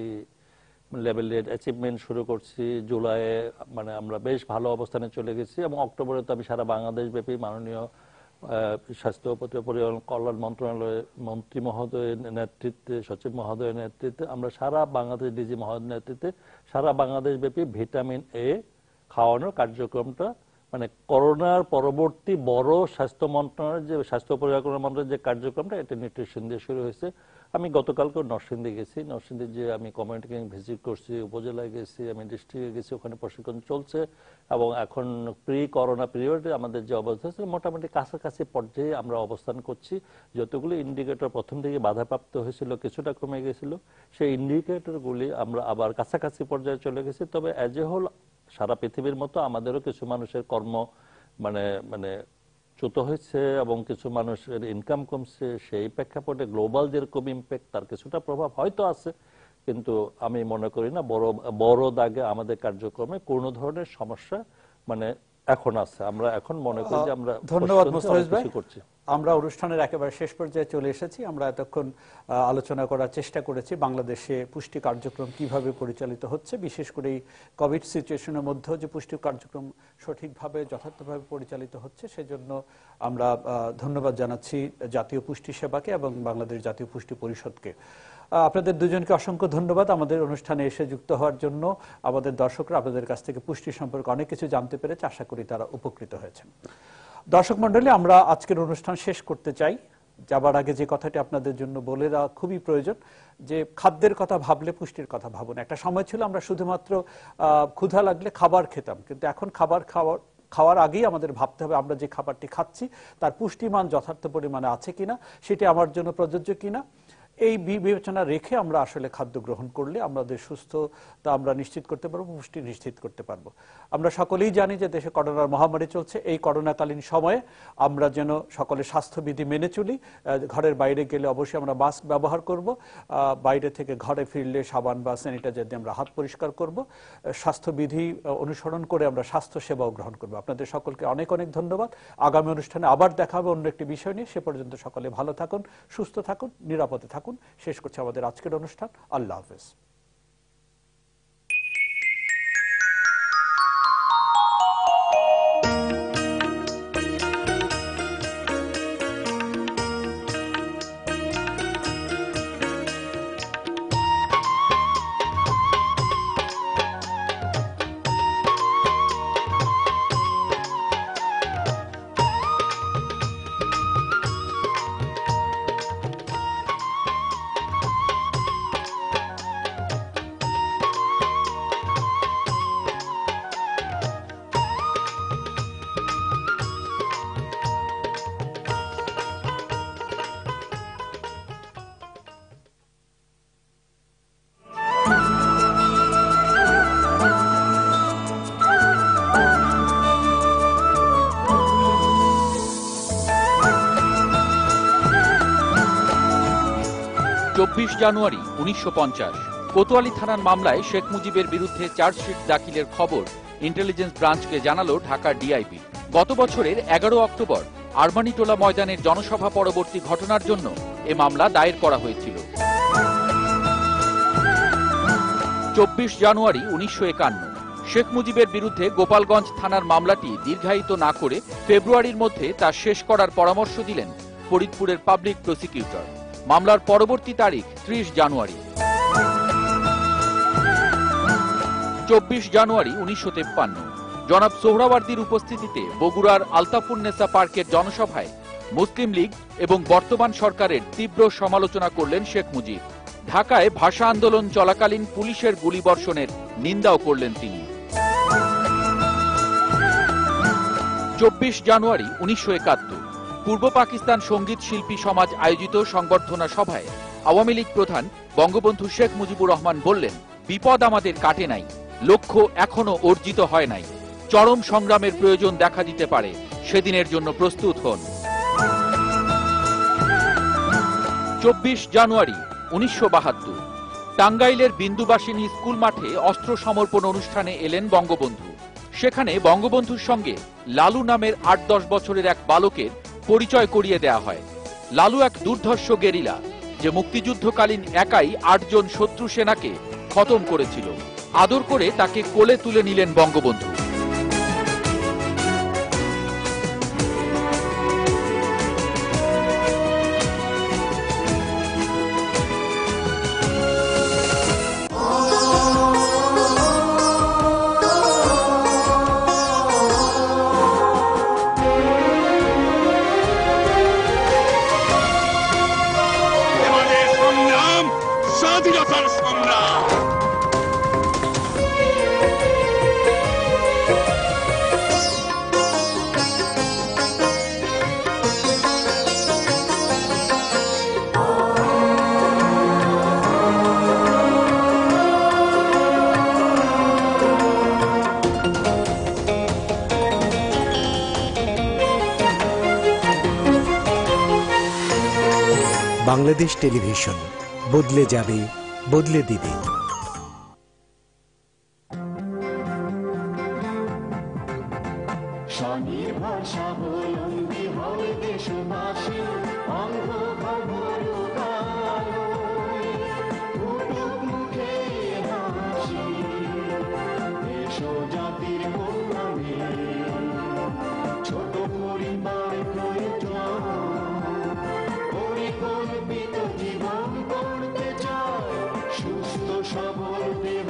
লেভেলের অ্যাচিভমেন্ট শুরু করছি। জুলাইয়ে মানে আমরা বেশ ভালো অবস্থানে চলে গেছি, এবং অক্টোবরে তো আমি সারা বাংলাদেশ ব্যাপী মাননীয় স্বাস্থ্য ও পরিবার কল্যাণ মন্ত্রণালয়ের মন্ত্রী মহোদয়ের নেতৃত্বে, সচিব মহোদয়ের নেতৃত্বে, আমরা সারা বাংলাদেশ, ডিজি মহোদয়ের নেতৃত্বে সারা বাংলাদেশ ব্যাপী ভিটামিন এ খাওয়ানোর কার্যক্রমটা মানে করোনার পরবর্তী বড় স্বাস্থ্য মন্ত্রণালয়ের যে স্বাস্থ্য পরিবার মন্ত্রণালয়ের যে কার্যক্রমটা, এটা নিউট্রিশন দিয়ে শুরু হয়েছে। আমি গতকালকে নরসিংদী গেছি, নরসিংদী যে আমি কমিউনিটি ক্লিনিক ভিজিট করছি, উপজেলায় গেছি, আমি ডিস্ট্রিক্টে গেছি, ওখানে প্রশিক্ষণ চলছে। এবং এখন প্রি করোনা পিরিয়ডে আমাদের যে অবস্থা আছে, মোটামুটি কাছাকাছি পর্যায়ে আমরা অবস্থান করছি। যতগুলো ইন্ডিকেটর প্রথম থেকে বাধাপ্রাপ্ত হয়েছিল, কিছুটা কমে গেছিল, সেই ইন্ডিকেটরগুলি আমরা আবার কাছাকাছি পর্যায়ে চলে গেছি। তবে অ্যাজ এ হোল সারা পৃথিবীর মতো আমাদেরও কিছু মানুষের কর্ম মানে চ্যুত হয়েছে, এবং কিছু মানুষের ইনকাম কমছে। সেই প্রেক্ষাপটে গ্লোবাল যেরকম ইম্প্যাক্ট, তার কিছুটা প্রভাব হয়তো আছে, কিন্তু আমি মনে করি না বড় দাগে আমাদের কার্যক্রমে কোনো ধরনের সমস্যা মানে এখন আছে। আমরা এখন মনে করি যে আমরা ধন্যবাদ মোস্তাফিজ ভাই। আমরা অনুষ্ঠানের একেবারে শেষ পর্যায়ে চলে এসেছি। আমরা এতক্ষণ আলোচনা করার চেষ্টা করেছি বাংলাদেশে পুষ্টি কার্যক্রম কিভাবে পরিচালিত হচ্ছে, বিশেষ করে এই কোভিড সিচুয়েশনের মধ্যেও যে পুষ্টি কার্যক্রম সঠিকভাবে যথার্থভাবে পরিচালিত হচ্ছে, সেজন্য আমরা ধন্যবাদ জানাচ্ছি জাতীয় পুষ্টি সেবাকে এবং বাংলাদেশ জাতীয় পুষ্টি পরিষদকে। আপনাদের দুজনকে অসংখ্য ধন্যবাদ আমাদের অনুষ্ঠানে এসে যুক্ত হওয়ার জন্য। আমাদের দর্শকরা আপনাদের কাছ থেকে পুষ্টি সম্পর্কে অনেক কিছু জানতে পেরেছে, আশা করি তারা উপকৃত হয়েছেন। দর্শক মণ্ডলী, আমরা আজকের অনুষ্ঠান শেষ করতে চাই। যাবার আগে যে কথাটি আপনাদের জন্য বলে দেওয়া খুবই প্রয়োজন, যে খাদ্যের কথা ভাবলে পুষ্টির কথা ভাবুন। একটা সময় ছিল আমরা শুধুমাত্র ক্ষুধা লাগলে খাবার খেতাম, কিন্তু এখন খাওয়ার আগেই আমাদের ভাবতে হবে আমরা যে খাবারটি খাচ্ছি তার পুষ্টিমান যথার্থ পরিমাণে আছে কিনা, সেটি আমার জন্য প্রযোজ্য কিনা। এই বিবেচনা রেখে আমরা আসলে খাদ্য গ্রহণ করলে আমাদের সুস্থতা আমরা নিশ্চিত করতে পারবো, পুষ্টি নিশ্চিত করতে পারবো। আমরা সকলেই জানি যে দেশে করোনার মহামারী চলছে। এই করোনাকালীন সময়ে আমরা যেন সকলে স্বাস্থ্যবিধি মেনে চলি। ঘরের বাইরে গেলে অবশ্যই আমরা মাস্ক ব্যবহার করব, বাইরে থেকে ঘরে ফিরলে সাবান বা স্যানিটাইজার দিয়ে আমরা হাত পরিষ্কার করব। স্বাস্থ্যবিধি অনুসরণ করে আমরা স্বাস্থ্য সেবাও গ্রহণ করব। আপনাদের সকলকে অনেক অনেক ধন্যবাদ। আগামী অনুষ্ঠানে আবার দেখা হবে অন্য একটি বিষয় নিয়ে। সে পর্যন্ত সকলে ভালো থাকুন, সুস্থ থাকুন, নিরাপদে থাকুন। শেষ করছি আমাদের আজকের অনুষ্ঠান। আল্লাহ হাফেজ। 24 জানুয়ারি 1950 কোতোয়ালি থানার মামলায় শেখ মুজিবের বিরুদ্ধে চার্জশিট দাখিলের খবর ইন্টেলিজেন্স ব্রাঞ্চকে জানালো ঢাকা ডিআইবি। গত বছরের 11 অক্টোবর আরমানিটোলা ময়দানের জনসভা পরবর্তী ঘটনার জন্য এ মামলা দায়ের করা হয়েছিল। 24 জানুয়ারি 1951 শেখ মুজিবের বিরুদ্ধে গোপালগঞ্জ থানার মামলাটি দীর্ঘায়িত না করে ফেব্রুয়ারির মধ্যে তা শেষ করার পরামর্শ দিলেন ফরিদপুরের পাবলিক প্রসিকিউটর। মামলার পরবর্তী তারিখ 30 জানুয়ারি। 24 জানুয়ারি 1953 জনাব সোহরাওয়ার্দীর উপস্থিতিতে বগুড়ার আলতাফুন্নেসা পার্কের জনসভায় মুসলিম লীগ এবং বর্তমান সরকারের তীব্র সমালোচনা করলেন শেখ মুজিব। ঢাকায় ভাষা আন্দোলন চলাকালীন পুলিশের গুলিবর্ষণের নিন্দাও করলেন তিনি। 24 জানুয়ারি 1971 পূর্ব পাকিস্তান সঙ্গীত শিল্পী সমাজ আয়োজিত সংবর্ধনা সভায় আওয়ামী লীগ প্রধান বঙ্গবন্ধু শেখ মুজিবুর রহমান বললেন, বিপদ আমাদের কাটে নাই, লক্ষ্য এখনো অর্জিত হয় নাই, চরম সংগ্রামের প্রয়োজন দেখা দিতে পারে, সেদিনের জন্য প্রস্তুত হন। 24 জানুয়ারি 1972 টাঙ্গাইলের বিন্দুবাসিনী স্কুল মাঠে অস্ত্র সমর্পণ অনুষ্ঠানে এলেন বঙ্গবন্ধু। সেখানে বঙ্গবন্ধুর সঙ্গে লালু নামের 8-10 বছরের এক বালকের পরিচয় করিয়ে দেয়া হয়। লালু এক দুর্ধর্ষ গেরিলা, যে মুক্তিযুদ্ধকালীন একাই 8 জন শত্রু সেনাকে খতম করেছিল। আদর করে তাকে কোলে তুলে নিলেন বঙ্গবন্ধু। বাংলাদেশ টেলিভিশন বদলে যাবে, বদলে দিবে। স্বনির্ভর স্বাবলম্বী হবে দেশবাসী, মুখে হাসি, দেশ জাতির কল্যাণে ছোট পরিবার প্রয়োজন, পরিকল্পিত জীবন করতে চায়, সুস্থ সবল দেহ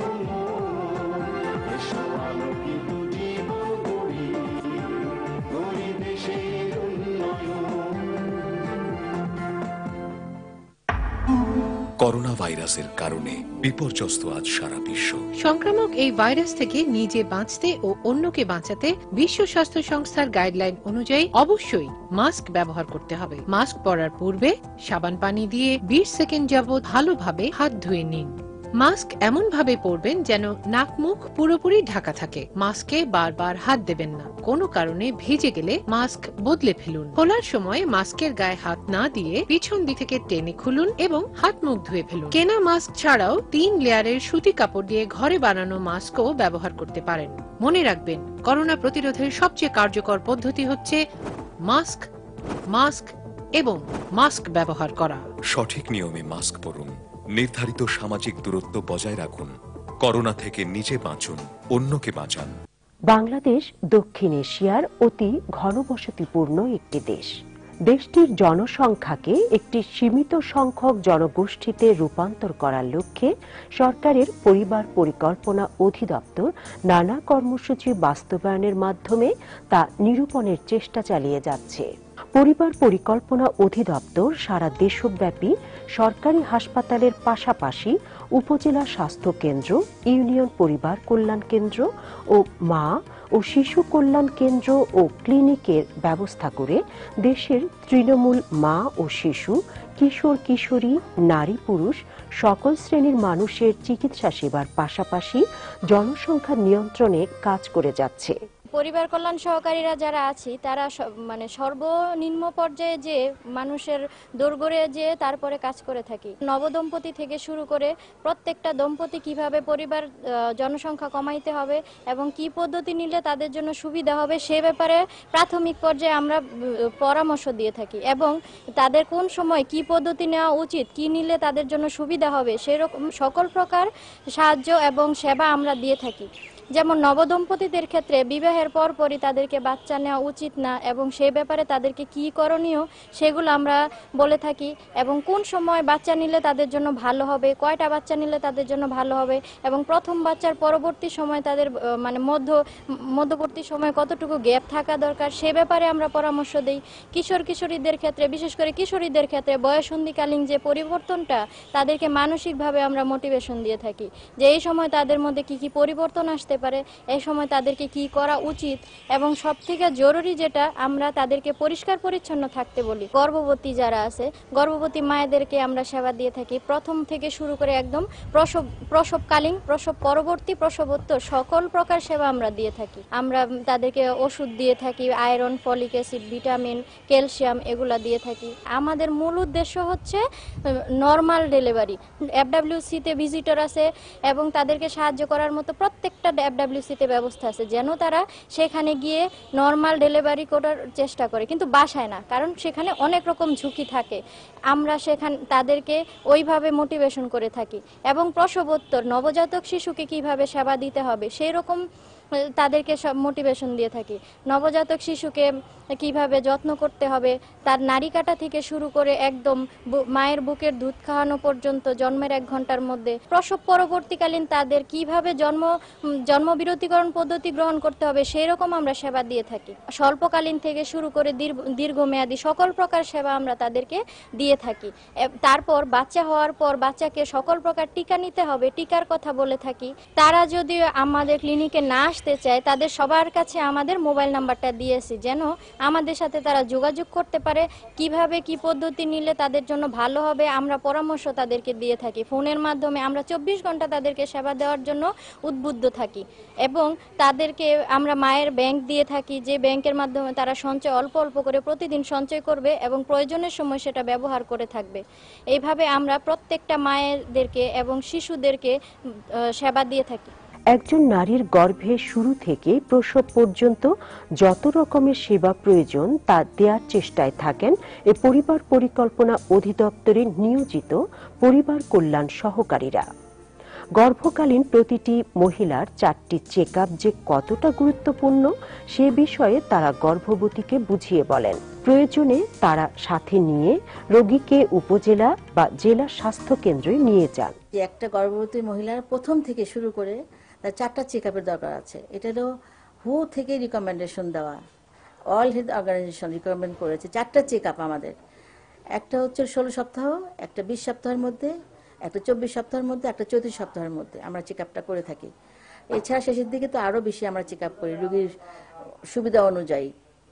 আলোকিত জীবন করি, করি দেশের উন্নয়ন। করোনা ভাইরাসের কারণে বিপর্যস্ত আজ সারা বিশ্ব। সংক্রামক এই ভাইরাস থেকে নিজে বাঁচতে ও অন্যকে বাঁচাতে বিশ্ব স্বাস্থ্য সংস্থার গাইডলাইন অনুযায়ী অবশ্যই মাস্ক ব্যবহার করতে হবে। মাস্ক পরার পূর্বে সাবান পানি দিয়ে 20 সেকেন্ড যাবত ভালোভাবে হাত ধুয়ে নিন। মাস্ক এমন ভাবে পরবেন যেন নাক মুখ পুরোপুরি ঢাকা থাকে। মাস্কে বারবার হাত দেবেন না। কোনো কারণে ভিজে গেলে মাস্ক বদলে ফেলুন। খোলার সময় মাস্কের গায়ে হাত না দিয়ে পিছন দিক থেকে টেনে খুলুন এবং হাত মুখ ধুয়ে ফেলুন। কেনা মাস্ক ছাড়াও 3 লেয়ারের সুতি কাপড় দিয়ে ঘরে বানানো মাস্কও ব্যবহার করতে পারেন। মনে রাখবেন, করোনা প্রতিরোধের সবচেয়ে কার্যকর পদ্ধতি হচ্ছে মাস্ক, মাস্ক এবং মাস্ক ব্যবহার করা। সঠিক নিয়মে মাস্ক পরুন, নির্ধারিত সামাজিক দূরত্ব বজায় রাখুন, করোনা থেকে নিজে বাঁচুন, অন্যকে বাঁচান। বাংলাদেশ দক্ষিণ এশিয়ার অতি ঘনবসতিপূর্ণ একটি দেশ। দেশটির জনসংখ্যাকে একটি সীমিত সংখ্যক জনগোষ্ঠীতে রূপান্তর করার লক্ষ্যে সরকারের পরিবার পরিকল্পনা অধিদপ্তর নানা কর্মসূচি বাস্তবায়নের মাধ্যমে তা নিরূপণের চেষ্টা চালিয়ে যাচ্ছে। পরিবার পরিকল্পনা অধিদপ্তর সারা দেশব্যাপী সরকারি হাসপাতালের পাশাপাশি উপজেলা স্বাস্থ্য কেন্দ্র, ইউনিয়ন পরিবার কল্যাণ কেন্দ্র ও মা ও শিশু কল্যাণ কেন্দ্র ও ক্লিনিকের ব্যবস্থা করে দেশের তৃণমূল মা ও শিশু, কিশোর কিশোরী, নারী পুরুষ সকল শ্রেণীর মানুষের চিকিৎসা সেবার পাশাপাশি জনসংখ্যা নিয়ন্ত্রণে কাজ করে যাচ্ছে। পরিবার কল্যাণ সহকারীরা যারা আছি তারা মানে সর্বনিম্ন পর্যায়ে যে মানুষের দোরগোড়ে যে তারপরে কাজ করে থাকি। নবদম্পতি থেকে শুরু করে প্রত্যেকটা দম্পতি কিভাবে পরিবার জনসংখ্যা কমাইতে হবে এবং কি পদ্ধতি নিলে তাদের জন্য সুবিধা হবে সে ব্যাপারে প্রাথমিক পর্যায়ে আমরা পরামর্শ দিয়ে থাকি এবং তাদের কোন সময় কি পদ্ধতি নেওয়া উচিত, কি নিলে তাদের জন্য সুবিধা হবে সেরকম সকল প্রকার সাহায্য এবং সেবা আমরা দিয়ে থাকি। যেমন নবদম্পতিদের ক্ষেত্রে বিবাহের পরপরই তাদেরকে বাচ্চা নেওয়া উচিত না এবং সেই ব্যাপারে তাদেরকে কি করণীয় সেগুলো আমরা বলে থাকি এবং কোন সময় বাচ্চা নিলে তাদের জন্য ভালো হবে, কয়টা বাচ্চা নিলে তাদের জন্য ভালো হবে এবং প্রথম বাচ্চার পরবর্তী সময় তাদের মানে মধ্যবর্তী সময় কতটুকু গ্যাপ থাকা দরকার সে ব্যাপারে আমরা পরামর্শ দিই। কিশোরীদের ক্ষেত্রে বিশেষ করে কিশোরীদের ক্ষেত্রে বয়ঃসন্ধিকালীন যে পরিবর্তনটা তাদেরকে মানসিকভাবে আমরা মোটিভেশন দিয়ে থাকি যে এই সময় তাদের মধ্যে কি কি পরিবর্তন আসতে পারে, এই সময় তাদেরকে কি করা উচিত এবং সবথেকে জরুরি যেটা আমরা তাদেরকে পরিষ্কার পরিচ্ছন্ন থাকতে বলি। গর্ভবতী যারা আছে গর্ভবতী মায়েদেরকে আমরা সেবা দিয়ে থাকি প্রথম থেকে শুরু করে একদম প্রসবকালীন, প্রসব পরবর্তী, প্রসবোত্তর সকল প্রকার সেবা আমরা দিয়ে থাকি। আমরা তাদেরকে ওষুধ দিয়ে থাকি, iron, folic acid, vitamin, calcium এগুলা দিয়ে থাকি। আমাদের মূল উদ্দেশ্য হচ্ছে নর্মাল ডেলিভারি। এফডব্লিউসিতে ভিজিটর আছে এবং তাদেরকে সাহায্য করার মতো প্রত্যেকটা এফডব্লিউসিতে ব্যবস্থা আছে যেন তারা সেখানে গিয়ে নর্মাল ডেলিভারি করার চেষ্টা করে, কিন্তু বাসায় না, কারণ সেখানে অনেক রকম ঝুঁকি থাকে। আমরা সেখানে তাদেরকে ওইভাবে মোটিভেশন করে থাকি এবং প্রসবোত্তর নবজাতক শিশুকে কিভাবে সেবা দিতে হবে সেই রকম তাদেরকে সব মোটিভেশন দিয়ে থাকি। নবজাতক শিশুকে কিভাবে যত্ন করতে হবে তার নাড়ি কাটা থেকে শুরু করে একদম মায়ের বুকের দুধ খাওয়ানো পর্যন্ত জন্মের 1 ঘন্টার মধ্যে, প্রসব পরবর্তীকালীন তাদের কিভাবে জন্মবিরতিকরণ পদ্ধতি গ্রহণ করতে হবে সেই রকম আমরা সেবা দিয়ে থাকি। স্বল্পকালীন থেকে শুরু করে দীর্ঘমেয়াদী সকল প্রকার সেবা আমরা তাদেরকে দিয়ে থাকি। তারপর বাচ্চা হওয়ার পর বাচ্চাকে সকল প্রকার টিকা নিতে হবে, টিকার কথা বলে থাকি। তারা যদি আমাদের ক্লিনিকে না আসতে চায় তাদের সবার কাছে আমাদের মোবাইল নাম্বারটা দিয়েছি যেন আমাদের সাথে তারা যোগাযোগ করতে পারে, কিভাবে কি পদ্ধতি নিলে তাদের জন্য ভালো হবে আমরা পরামর্শ তাদেরকে দিয়ে থাকি। ফোনের মাধ্যমে আমরা 24 ঘন্টা তাদেরকে সেবা দেওয়ার জন্য উদ্বুদ্ধ থাকি এবং তাদেরকে আমরা মায়ের ব্যাংক দিয়ে থাকি যে ব্যাংকের মাধ্যমে তারা সঞ্চয় অল্প অল্প করে প্রতিদিন সঞ্চয় করবে এবং প্রয়োজনের সময় সেটা ব্যবহার করে থাকবে। এইভাবে আমরা প্রত্যেকটা মায়েদেরকে এবং শিশুদেরকে সেবা দিয়ে থাকি। একজন নারীর গর্ভে শুরু থেকে প্রসব পর্যন্ত যত রকমের সেবা প্রয়োজন তা দেওয়ার চেষ্টায় থাকেন এ পরিবার পরিকল্পনা অধিদপ্তরে নিয়োজিত পরিবার কল্যাণ সহকারীরা। গর্ভকালীন প্রতিটি মহিলার 4টি চেকআপ যে কতটা গুরুত্বপূর্ণ সে বিষয়ে তারা গর্ভবতীকে বুঝিয়ে বলেন। প্রয়োজনে তারা সাথে নিয়ে রোগীকে উপজেলা বা জেলা স্বাস্থ্য কেন্দ্রে নিয়ে যান। একটা গর্ভবতী মহিলার প্রথম থেকে শুরু করে তার 4টা চেকআপের দরকার আছে। এটা হলো হু থেকে রিকমেন্ডেশন দেওয়া, অল হেলথ অর্গানাইজেশন রিকমেন্ড করেছে 4টা চেকআপ আমাদের। একটা হচ্ছে 16 সপ্তাহ, একটা 20 সপ্তাহের মধ্যে, একটা 24 সপ্তাহের মধ্যে, একটা 34 সপ্তাহের মধ্যে আমরা চেকআপটা করে থাকি। এছাড়া শেষের দিকে তো আরও বেশি আমরা চেকআপ করি রোগীর সুবিধা অনুযায়ী।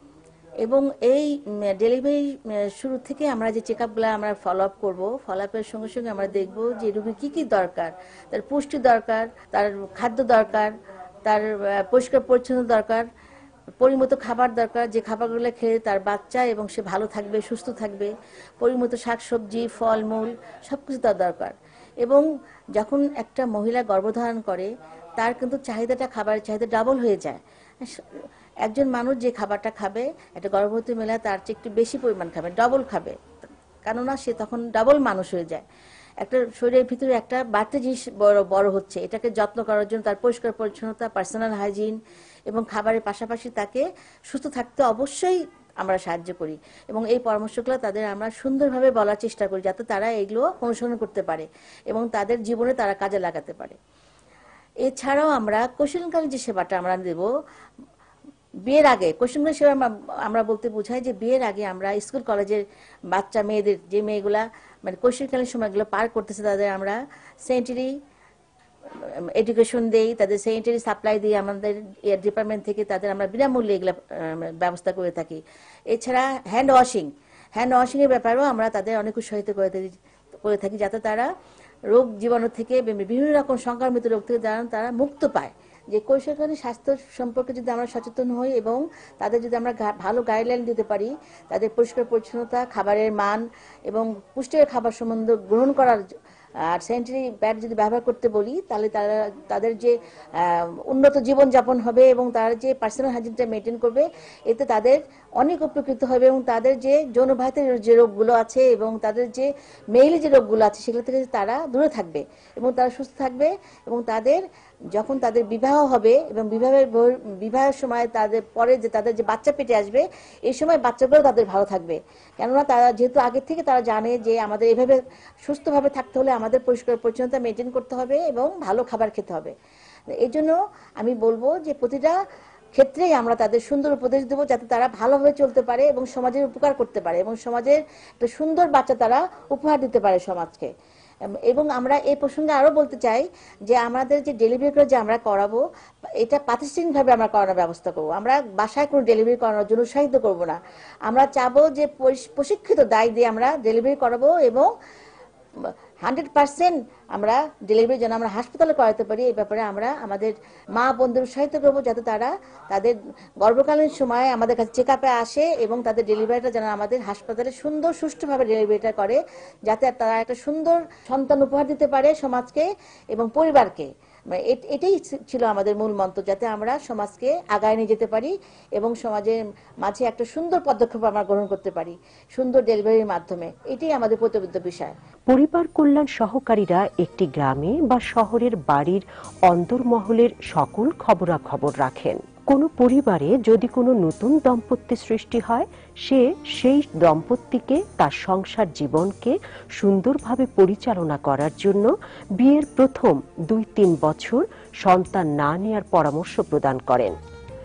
এবং এই ডেলিভারি শুরু থেকে আমরা যে চেকআপগুলো আমরা ফলো আপ করবো, ফলো আপের সঙ্গে সঙ্গে আমরা দেখব যে রোগীর কী কী দরকার, তার পুষ্টি দরকার, তার খাদ্য দরকার, তার পরিষ্কার পরিচ্ছন্ন দরকার, পরিমিত খাবার দরকার, যে খাবারগুলো খেলে তার বাচ্চা এবং সে ভালো থাকবে, সুস্থ থাকবে, পরিমিত শাকসবজি, ফলমূল সব কিছু তার দরকার। এবং যখন একটা মহিলা গর্ভধারণ করে তার কিন্তু চাহিদাটা, খাবারের চাহিদা ডাবল হয়ে যায়। একজন মানুষ যে খাবারটা খাবে একটা গর্ভবতী মহিলা তার চেয়ে একটু বেশি পরিমাণ খাবে, ডবল খাবে, কেননা সে তখন ডাবল মানুষ হয়ে যায়। একটা শরীরের ভিতরে একটা বাড়তি জিনিস বড় হচ্ছে, এটাকে যত্ন করার জন্য তার পরিষ্কার পরিচ্ছন্নতা, পার্সোনাল হাইজিন এবং খাবারের পাশাপাশি তাকে সুস্থ থাকতে অবশ্যই আমরা সাহায্য করি এবং এই পরামর্শগুলো তাদের আমরা সুন্দরভাবে বলার চেষ্টা করি যাতে তারা এগুলো অনুসরণ করতে পারে এবং তাদের জীবনে তারা কাজে লাগাতে পারে। এছাড়াও আমরা কোশলকালীন যে সেবাটা আমরা দেব বিয়ের আগে, কোশলকালীন সেবা আমরা বলতে বোঝাই যে বিয়ের আগে আমরা স্কুল কলেজের বাচ্চা মেয়েদের, যে মেয়েগুলা মানে কোশলকালীন সময়গুলো পার করতেছে তাদের আমরা স্যানিটারি এডুকেশন দেই, তাদের স্যানিটারি সাপ্লাই দিই, আমাদের ডিপার্টমেন্ট থেকে তাদের আমরা বিনামূল্যে এগুলো ব্যবস্থা করে থাকি। এছাড়া হ্যান্ড ওয়াশিংয়ের ব্যাপারেও আমরা তাদের অনেক উৎসাহিত করে থাকি যাতে তারা রোগ জীবাণু থেকে বিভিন্ন রকম সংক্রামিত রোগ থেকে তারা মুক্ত পায়, যে কৈশোরকালীন স্বাস্থ্য সম্পর্কে যদি আমরা সচেতন হই এবং তাদের যদি আমরা ভালো গাইডলাইন দিতে পারি, তাদের পরিষ্কার পরিচ্ছন্নতা, খাবারের মান এবং পুষ্টিকর খাবার সম্বন্ধ গ্রহণ করার আর স্যানিটারি প্যাড যদি ব্যবহার করতে বলি, তাহলে তাদের যে উন্নত জীবনযাপন হবে এবং তারা যে পার্সোনাল হাইজিনটা মেনটেন করবে, এতে তাদের অনেক উপকৃত হবে এবং তাদের যে যৌনবাহিত যে রোগগুলো আছে এবং তাদের যে মেইলি যে রোগগুলো আছে সেগুলো থেকে তারা দূরে থাকবে এবং তারা সুস্থ থাকবে এবং যখন তাদের বিবাহ হবে এবং বিবাহের সময় তাদের পরে যে তাদের যে বাচ্চা পেটে আসবে, এই সময় বাচ্চাগুলো তাদের ভালো থাকবে। কেননা তারা যেহেতু আগে থেকে তারা জানে যে আমাদের এভাবে সুস্থভাবে থাকতে হলে আমাদের পরিষ্কার পরিচ্ছন্নতা মেনটেন করতে হবে এবং ভালো খাবার খেতে হবে। এই জন্য আমি বলবো যে প্রতিটা ক্ষেত্রেই আমরা তাদের সুন্দর উপদেশ দেবো যাতে তারা ভালোভাবে চলতে পারে এবং সমাজের উপকার করতে পারে এবং সমাজের একটা সুন্দর বাচ্চা তারা উপহার দিতে পারে সমাজকে। এবং আমরা এই প্রসঙ্গে আরো বলতে চাই যে আমাদের যে ডেলিভারি করে যে আমরা করাবো, এটা প্রাতিষ্ঠানিকভাবে আমরা করানোর ব্যবস্থা করবো। আমরা বাসায় কোনো ডেলিভারি করানোর জন্য উৎসাহিত করবো না। আমরা চাবো যে প্রশিক্ষিত দায় দিয়ে আমরা ডেলিভারি করাবো এবং 100% আমরা ডেলিভারি যেন আমরা হাসপাতালে করাতে পারি, এই ব্যাপারে আমরা আমাদের মা বোনদের উৎসাহিত করবো যাতে তারা তাদের গর্ভকালীন সময়ে আমাদের কাছে চেক আপে আসে এবং তাদের ডেলিভারিটা যেন আমাদের হাসপাতালে সুন্দর সুষ্ঠুভাবে ডেলিভারিটা করে, যাতে তারা একটা সুন্দর সন্তান উপহার দিতে পারে সমাজকে এবং পরিবারকে। এটাই ছিল আমাদের মূল মন্ত্র, যাতে আমরা সমাজকে আগায় নিয়ে যেতে পারি এবং সমাজের মাঝে একটা সুন্দর পদক্ষেপ আমরা গ্রহণ করতে পারি সুন্দর ডেলিভারির মাধ্যমে। এটাই আমাদের প্রতিবদ্ধ বিষয়। পরিবার কল্যাণ সহকারীরা একটি গ্রামে বা শহরের বাড়ির অন্দরমহলের সকল খবরাখবর রাখেন। কোনো পরিবারে যদি কোনো নতুন দম্পতি সৃষ্টি হয়, সেই দম্পতিকে তার সংসার জীবনকে সুন্দরভাবে পরিচালনা করার জন্য বিয়ের প্রথম 2-3 বছর সন্তান না নেয়ার পরামর্শ প্রদান করেন।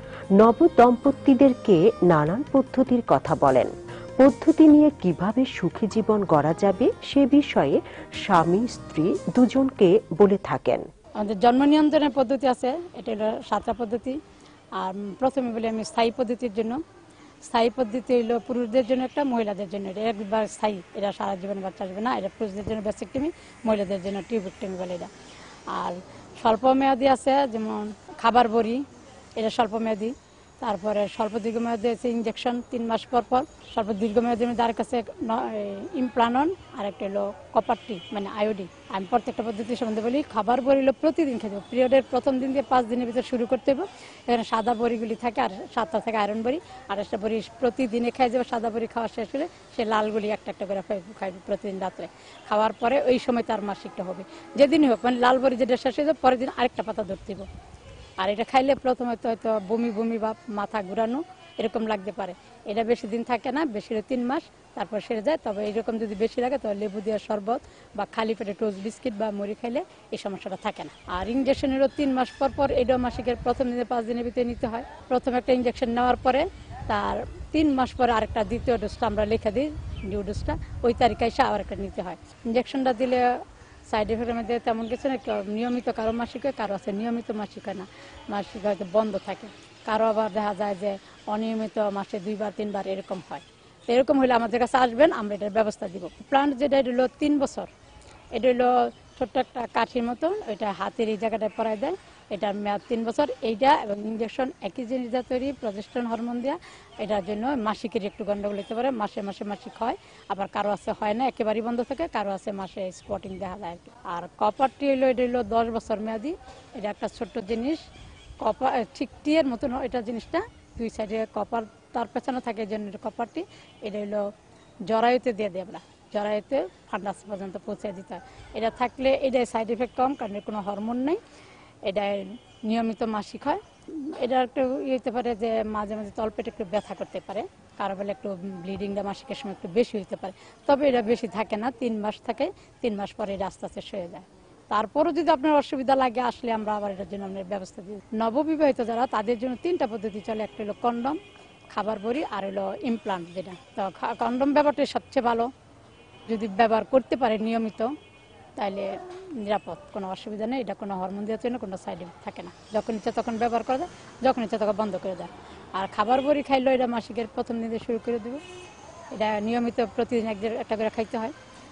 নব দম্পতিদেরকে নানান পদ্ধতির কথা বলেন। পদ্ধতি নিয়ে কিভাবে সুখী জীবন গড়া যাবে সে বিষয়ে স্বামী স্ত্রী দুজনকে বলে থাকেন। আমাদের জন্ম নিয়ন্ত্রণের পদ্ধতি আছে, এটা হলো 7টা পদ্ধতি। আর প্রথমে বলি আমি স্থায়ী পদ্ধতির জন্য। স্থায়ী পদ্ধতি হলো পুরুষদের জন্য একটা, মহিলাদের জন্য এটা একবার স্থায়ী, এটা সারা জীবন বাচ্চা আসবে না। এটা পুরুষদের জন্য ভ্যাসেক্টমি, মহিলাদের জন্য টিউবেক্টমি বলে এটা। আর স্বল্প মেয়াদি আছে যেমন খাবার বড়ি, এটা স্বল্প মেয়াদি। তারপরে স্বল্প দীর্ঘমেয়াদী আছে ইনজেকশন 3 মাস পর পর। স্বল্প দীর্ঘমেয়াদীর মধ্যে আর কাছে ইমপ্লানন আর একটা হলো কপারটি মানে আয়োডি। আমি প্রত্যেকটা পদ্ধতি সম্বন্ধে বলি। খাবার বড়ি হলো প্রতিদিন খেতে হবে, পিরিয়ডের প্রথম দিন দিয়ে 5 দিনের ভিতরে শুরু করতে হবে। এখানে সাদা বড়িগুলি থাকে আর 7টা থাকে আয়রন বড়ি, আর একটা বড়ি প্রতিদিনে খাই যাবে। সাদা বড়ি খাওয়া শেষ হলে সে লালগুলি একটা একটা করে খাইবে প্রতিদিন রাত্রে। খাওয়ার পরে ওই সময় তার মাসিকটা হবে, যেদিনই হোক, মানে লাল বড়ি যেটা শেষ হয়ে যাবে পরের দিন আরেকটা পাতা ধরতে হবে। আর এটা খাইলে প্রথমে তো হয়তো বমি বমি বা মাথা ঘুরানো এরকম লাগতে পারে। এটা বেশি দিন থাকে না, বেশি 3 মাস, তারপর সেরে যায়। তবে এরকম যদি বেশি লাগে তবে লেবু দেওয়ার শরবত বা খালি পেটে টোস্ট বিস্কিট বা মুড়ি খাইলে এই সমস্যাটা থাকে না। আর ইনজেকশনেরও 3 মাস পর পর, এটাও মাসিকের প্রথম দিনে 5 দিনের ভিতরে নিতে হয়। প্রথম একটা ইনজেকশন নেওয়ার পরে তার 3 মাস পরে আরেকটা দ্বিতীয় ডোজটা আমরা লিখে দিই, নিউ ডোজটা ওই তারিখে এসে আবার একটা নিতে হয়। ইনজেকশনটা দিলে সাইড এফেক্টের মধ্যে তেমন কিছু না। নিয়মিত কারো মাসিক হয়, কারো আছে নিয়মিত মাসিক হয় না, মাসিক হয়তো বন্ধ থাকে। কারো আবার দেখা যায় যে অনিয়মিত মাসে 2বার 3বার এরকম হয়। এরকম হলে আমাদের কাছে আসবেন, আমরা এটার ব্যবস্থা দিব। প্লান্ট যেটা এটা হলো 3 বছর, এটা হলো ছোট্ট একটা কাঠির মতন, ওইটা হাতের এই জায়গাটায় পরায় দেয়। এটার মেয়াদ 3 বছর। এইটা এবং ইনজেকশন একই জিনিস যা তৈরি, প্রজেস্টেরন হরমোন দেওয়া। এটার জন্য মাসিকের একটু গন্ডগোল হতে পারে, মাসে মাসে মাসিক হয়, আবার কারো আছে হয় না, একেবারেই বন্ধ থাকে, কারো আছে মাসে স্পটিং দেখা যায়। আর কপারটি হলো এটা হলো 10 বছর মেয়াদি। এটা একটা ছোট্ট জিনিস, কপার ঠিক টিয়ের মতন এটা জিনিসটা, 2 সাইডে কপার তার পেছনে থাকে, এই জন্য কপারটি। এটা হলো জরায়ুতে দিয়ে দিই আমরা, জরায়ুতে ফান্ডাস পর্যন্ত পৌঁছে দিতে হয়। এটা থাকলে এটাই সাইড এফেক্ট কম, কারণ এর কোনো হরমোন নেই। এটা নিয়মিত মাসিক হয়। এটা একটু হতে পারে যে মাঝে মাঝে তলপেটে একটু ব্যথা করতে পারে, কারো বেলা একটু ব্লিডিংটা মাসিকের সময় একটু বেশি হতে পারে। তবে এটা বেশি থাকে না, 3 মাস থাকে। 3 মাস পরে এটা আস্তে আস্তে সয়ে যায়। তারপরও যদি আপনার অসুবিধা লাগে আসলে আমরা আবার এটার জন্য আমরা ব্যবস্থা দিই। নববিবাহিত যারা, তাদের জন্য 3টা পদ্ধতি চলে। একটা হলো কন্ডম, খাবার বড়ি, আর হলো ইমপ্লান্ট যেটা। তো কন্ডম ব্যবহারটা সবচেয়ে ভালো, যদি ব্যবহার করতে পারে নিয়মিত তাহলে নিরাপদ, কোনো অসুবিধা নেই। এটা কোনো হরমোন দেওয়ার জন্য কোনো সাইড এফেক্ট থাকে না। যখন ইচ্ছা তখন ব্যবহার করা যায়, যখন ইচ্ছা তখন বন্ধ করে দেয়। আর খাবার বড়ি খাইলেও এটা মাসিকের প্রথম দিনে শুরু করে দেবো। এটা নিয়মিত প্রতিদিন একটা করে খাইতে হয়।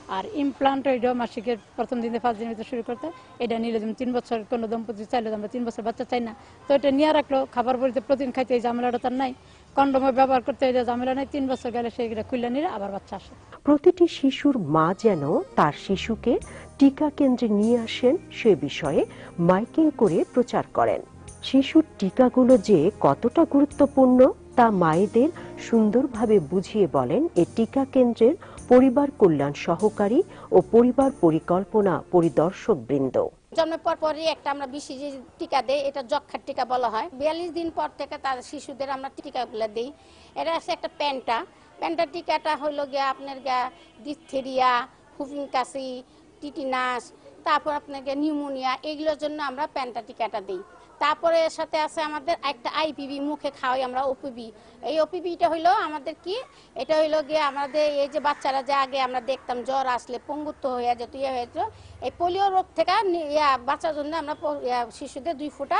আর ইমপ্লান্ট ওইটা মাসিকের প্রথম দিনে 5 দিনের ভিতরে শুরু করতে, এটা নিলে যেমন 3 বছর কোনো দম্পতি চাইলে আমরা 3 বছর বাচ্চা চাই না, তো এটা নিয়ে রাখলো, খাবার বলতে প্রতিদিন খাইতে এই ঝামেলাটা তার নাই, কন্ডোমে ব্যবহার করতে এই ঝামেলা নাই, 3 বছর গেলে সেটা খুলে নিলে আবার বাচ্চা আসে। প্রতিটি শিশুর মা যেন তার শিশুকে টিকা কেন্দ্রে নিয়ে আসেন সে বিষয়ে মাইকিং করে প্রচার করেন। শিশুর টিকাগুলো যে কতটা গুরুত্বপূর্ণ তা মায়েদের সুন্দরভাবে বুঝিয়ে বলেন এই টিকা কেন্দ্রের পরিবার কল্যাণ সহকারী ও পরিবার পরিকল্পনা পরিদর্শক বৃন্দ। জন্মের পর পরই একটা আমরা BCG টিকা দেই, এটা যক্ষার টিকা বলা হয়। 42 দিন পর থেকে তার শিশুদের আমরা টিকাগুলো দেই। এটা আছে একটা প্যান্টা টিকাটা হলো গিয়া আপনার ডিপথেরিয়া, হুফিং কাশি, টিটিনাস, তারপর আপনার নিউমোনিয়া, এগুলোর জন্য আমরা প্যান্টা টিকাটা দিই। তারপরে এর সাথে আছে আমাদের একটা IPV, মুখে খাওয়াই আমরা OPV। এই OPVটা হইলো আমাদের কি, এটা হইলো গিয়ে আমাদের এই যে বাচ্চারা যে আগে আমরা দেখতাম জ্বর আসলে পঙ্গুত্ব হয়ে যেত, হয়েছিল, এই পোলিও রোগ থেকে বাঁচার জন্য আমরা শিশুদের 2 ফোঁটা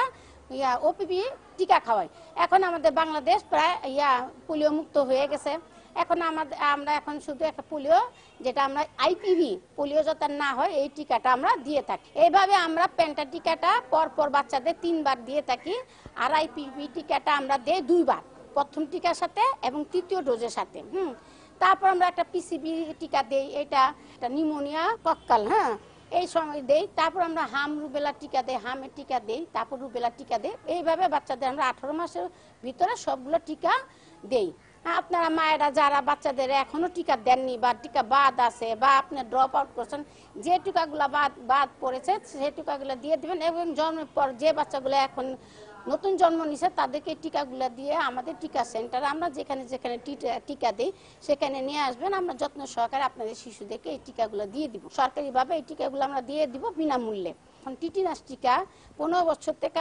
OPV টিকা খাওয়াই। এখন আমাদের বাংলাদেশ প্রায় পোলিও মুক্ত হয়ে গেছে। এখন আমরা এখন শুধু একটা পোলিও, যেটা আমরা IPV, পোলিও যাতে না হয় এই টিকাটা আমরা দিয়ে থাকি। এইভাবে আমরা প্যান্টা টিকাটা পর বাচ্চাদের 3 বার দিয়ে থাকি, আর IPV টিকাটা আমরা দেই 2 বার, প্রথম টিকার সাথে এবং তৃতীয় ডোজের সাথে। তারপর আমরা একটা PCV টিকা দেই, এটা নিউমোনিয়া কক্কাল, এই সময় দেই। তারপর আমরা রুবেলা টিকা দেই, হামের টিকা দেই, তারপর রুবেলা টিকা দেই। এইভাবে বাচ্চাদের আমরা 18 মাসের ভিতরে সবগুলো টিকা দেই। আপনারা মায়েরা যারা বাচ্চাদের এখনো টিকা দেননি বা টিকা বাদ আছে বা আপনি ড্রপ আউট করছেন, যে টিকাগুলো বাদ পড়েছে সেই টিকাগুলো দিয়ে দিবেন, এবং জন্মের পর যে বাচ্চাগুলো এখন নতুন জন্ম নিছে তাদেরকে টিকাগুলো দিয়ে আমাদের টিকা সেন্টারে আমরা যেখানে টিকা দিই সেখানে নিয়ে আসবেন। আমরা যত্ন সহকারে আপনাদের শিশুদেরকে এই টিকাগুলো দিয়ে দিব। সরকারিভাবে এই টিকাগুলো আমরা দিয়ে দিব বিনামূল্যে। এখন টিটিনাস টিকা 15 বছর থেকে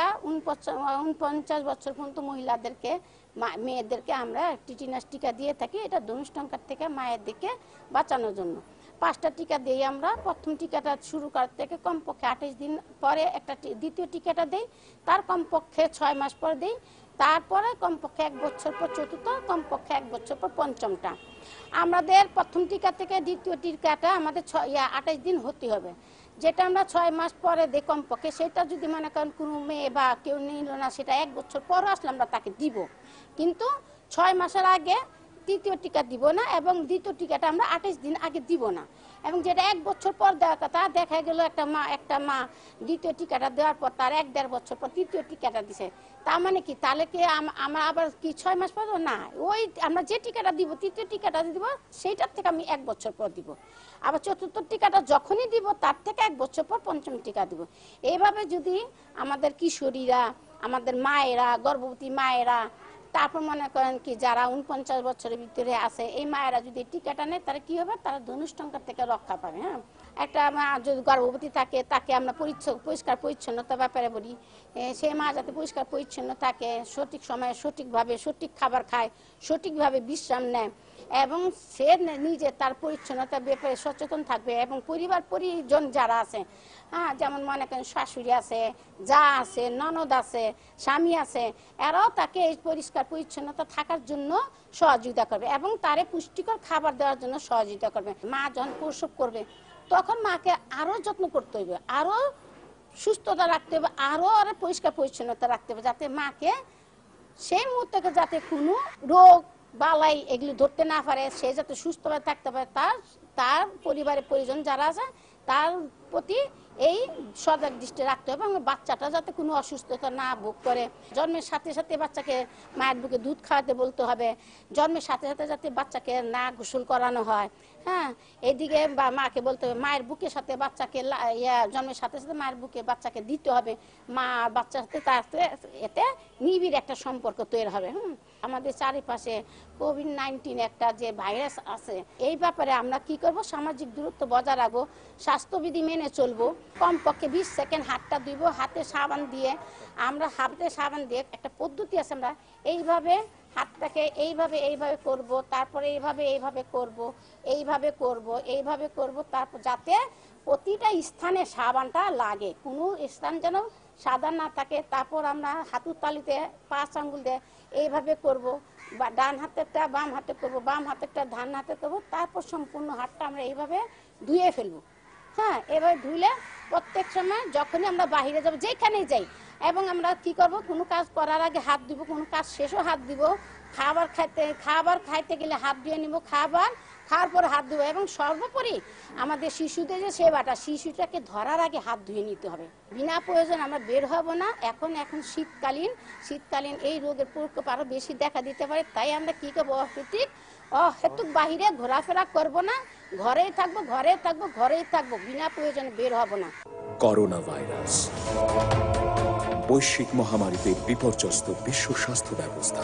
49 বছর পর্যন্ত মহিলাদেরকে, মেয়েদেরকে আমরা টিটিনাস টিকা দিয়ে থাকি। এটা ধনুষ্টঙ্কার থেকে মায়েদেরকে বাঁচানোর জন্য 5টা টিকা দিই আমরা। প্রথম টিকাটা শুরু করার থেকে কমপক্ষে 28 দিন পরে একটা দ্বিতীয় টিকাটা দেই, তার কমপক্ষে 6 মাস পর দেই, তারপরে কমপক্ষে 1 বছর পর চতুর্থ, কমপক্ষে 1 বছর পর পঞ্চমটা। আমাদের প্রথম টিকা থেকে দ্বিতীয় টিকাটা আমাদের 28 দিন হতে হবে। যেটা আমরা 6 মাস পরে দিই কমপক্ষে, সেটা যদি মনে করেন কোনো মেয়ে বা কেউ নিল না, সেটা 1 বছর পর আসলে আমরা তাকে দিব, কিন্তু 6 মাসের আগে তৃতীয় টিকা দিব না, এবং দ্বিতীয় টিকাটা আমরা 28 দিন আগে দিব না। এবং যেটা 1 বছর পর দেওয়ার কথা, দেখা গেল একটা মা দ্বিতীয় টিকাটা দেওয়ার পর তার 1-1.5 বছর পর তৃতীয় টিকাটা দিছে, তার মানে কি তাহলে কি আমরা আবার কি 6 মাস পর না, ওই আমরা যে টিকাটা দিব তৃতীয় টিকাটা দিব সেইটার থেকে আমি 1 বছর পর দিব। আবার চতুর্থ টিকাটা যখনই দিব তার থেকে 1 বছর পর পঞ্চম টিকা দিব। এইভাবে যদি আমাদের কিশোরীরা, আমাদের মায়েরা, গর্ভবতী মায়েরা, তারপর মনে করেন কি যারা 49 বছরের ভিতরে আছে, এই মায়েরা যদি টিকাটা নেয় তারা কি হবে, তারা ধনুষ্টঙ্কার থেকে রক্ষা পাবে। একটা মা যদি গর্ভবতী থাকে তাকে আমরা পরিষ্কার পরিচ্ছন্নতার ব্যাপারে বলি, সেই মা যাতে পরিষ্কার পরিচ্ছন্ন থাকে, সঠিক সময়ে সঠিকভাবে সঠিক খাবার খায়, সঠিকভাবে বিশ্রাম নেয়, এবং সে নিজে তার পরিচ্ছন্নতার ব্যাপারে সচেতন থাকবে। এবং পরিজন যারা আছে, যেমন মনে করেন শাশুড়ি আছে, যা আছে, ননদ আছে, স্বামী আছে, এরাও তাকে এই পরিষ্কার পরিচ্ছন্নতা থাকার জন্য সহযোগিতা করবে এবং তারে পুষ্টিকর খাবার দেওয়ার জন্য সহযোগিতা করবে। মা যখন প্রসব করবে তখন মাকে আরো যত্ন করতে হবে, আরো সুস্থতা রাখতে হবে, আরো পরিষ্কার পরিচ্ছন্নতা রাখতে হবে, যাতে মাকে সেই মুহূর্তে যাতে কোনো রোগ বালাই এগুলো ধরতে না পারে, সে যাতে সুস্থভাবে থাকতে পারে, তার পরিবারের পরিজন যারা আছে তার প্রতি এই সজাগ দৃষ্টি রাখতে হবে, এবং বাচ্চাটা যাতে কোনো অসুস্থতা না ভোগ করে। জন্মের সাথে সাথে বাচ্চাকে মায়ের বুকে দুধ খাওয়াতে বলতে হবে, জন্মের সাথে সাথে যাতে বাচ্চাকে না গোসল করানো হয়। এদিকে মাকে বলতে হবে মায়ের বুকের সাথে বাচ্চাকে, জন্মের সাথে সাথে মায়ের বুকে বাচ্চাকে দিতে হবে, মা আর বাচ্চার সাথে এতে নিবিড় একটা সম্পর্ক তৈরি হবে। আমাদের চারিপাশে COVID-19 একটা যে ভাইরাস আছে, এই ব্যাপারে আমরা কি করব, সামাজিক দূরত্ব বজায় রাখবো, স্বাস্থ্যবিধি মেনে চলবো, কমপক্ষে 20 সেকেন্ড হাতটা ধুইব, হাতে সাবান দিয়ে একটা পদ্ধতি আছে, আমরা এইভাবে হাতটাকে এইভাবে করব, তারপরে এইভাবে করব, তারপর যাতে প্রতিটা স্থানে সাবানটা লাগে, কোনো স্থান যেন সাদা না থাকে, তারপর আমরা হাতুর তালিতে 5 আঙ্গুল দিয়ে এইভাবে করব, বা ডান হাতেরটা বাম হাতে করব, বাম হাতেরটা ডান হাতে করব, তারপর সম্পূর্ণ হাতটা আমরা এইভাবে ধুয়ে ফেলবো। হ্যাঁ, এভাবে ধুলে প্রত্যেক সময় যখনই আমরা বাইরে যাব, যেখানেই যাই, এবং আমরা কি করব, কোনো কাজ করার আগে হাত দিব, কোনো কাজ শেষও হাত দিব, খাবার খাইতে গেলে হাত ধুয়ে নিব, খাওয়ার পর হাত ধুবো, এবং সর্বোপরি আমাদের শিশুদের যে সেবাটা, শিশুটাকে ধরার আগে হাত ধুয়ে নিতে হবে। বিনা প্রয়োজন আমরা বের হব না। এখন শীতকালীন এই রোগের প্রকোপ আরো বেশি দেখা দিতে পারে, তাই আমরা কি করবো, অহেতুক বাহিরে ঘোরাফেরা করব না, ঘরেই থাকবো, বিনা প্রয়োজনে বের হব না। করোনা ভাইরাস বৈশ্বিক মহামারীতে বিপর্যস্ত বিশ্ব স্বাস্থ্য ব্যবস্থা।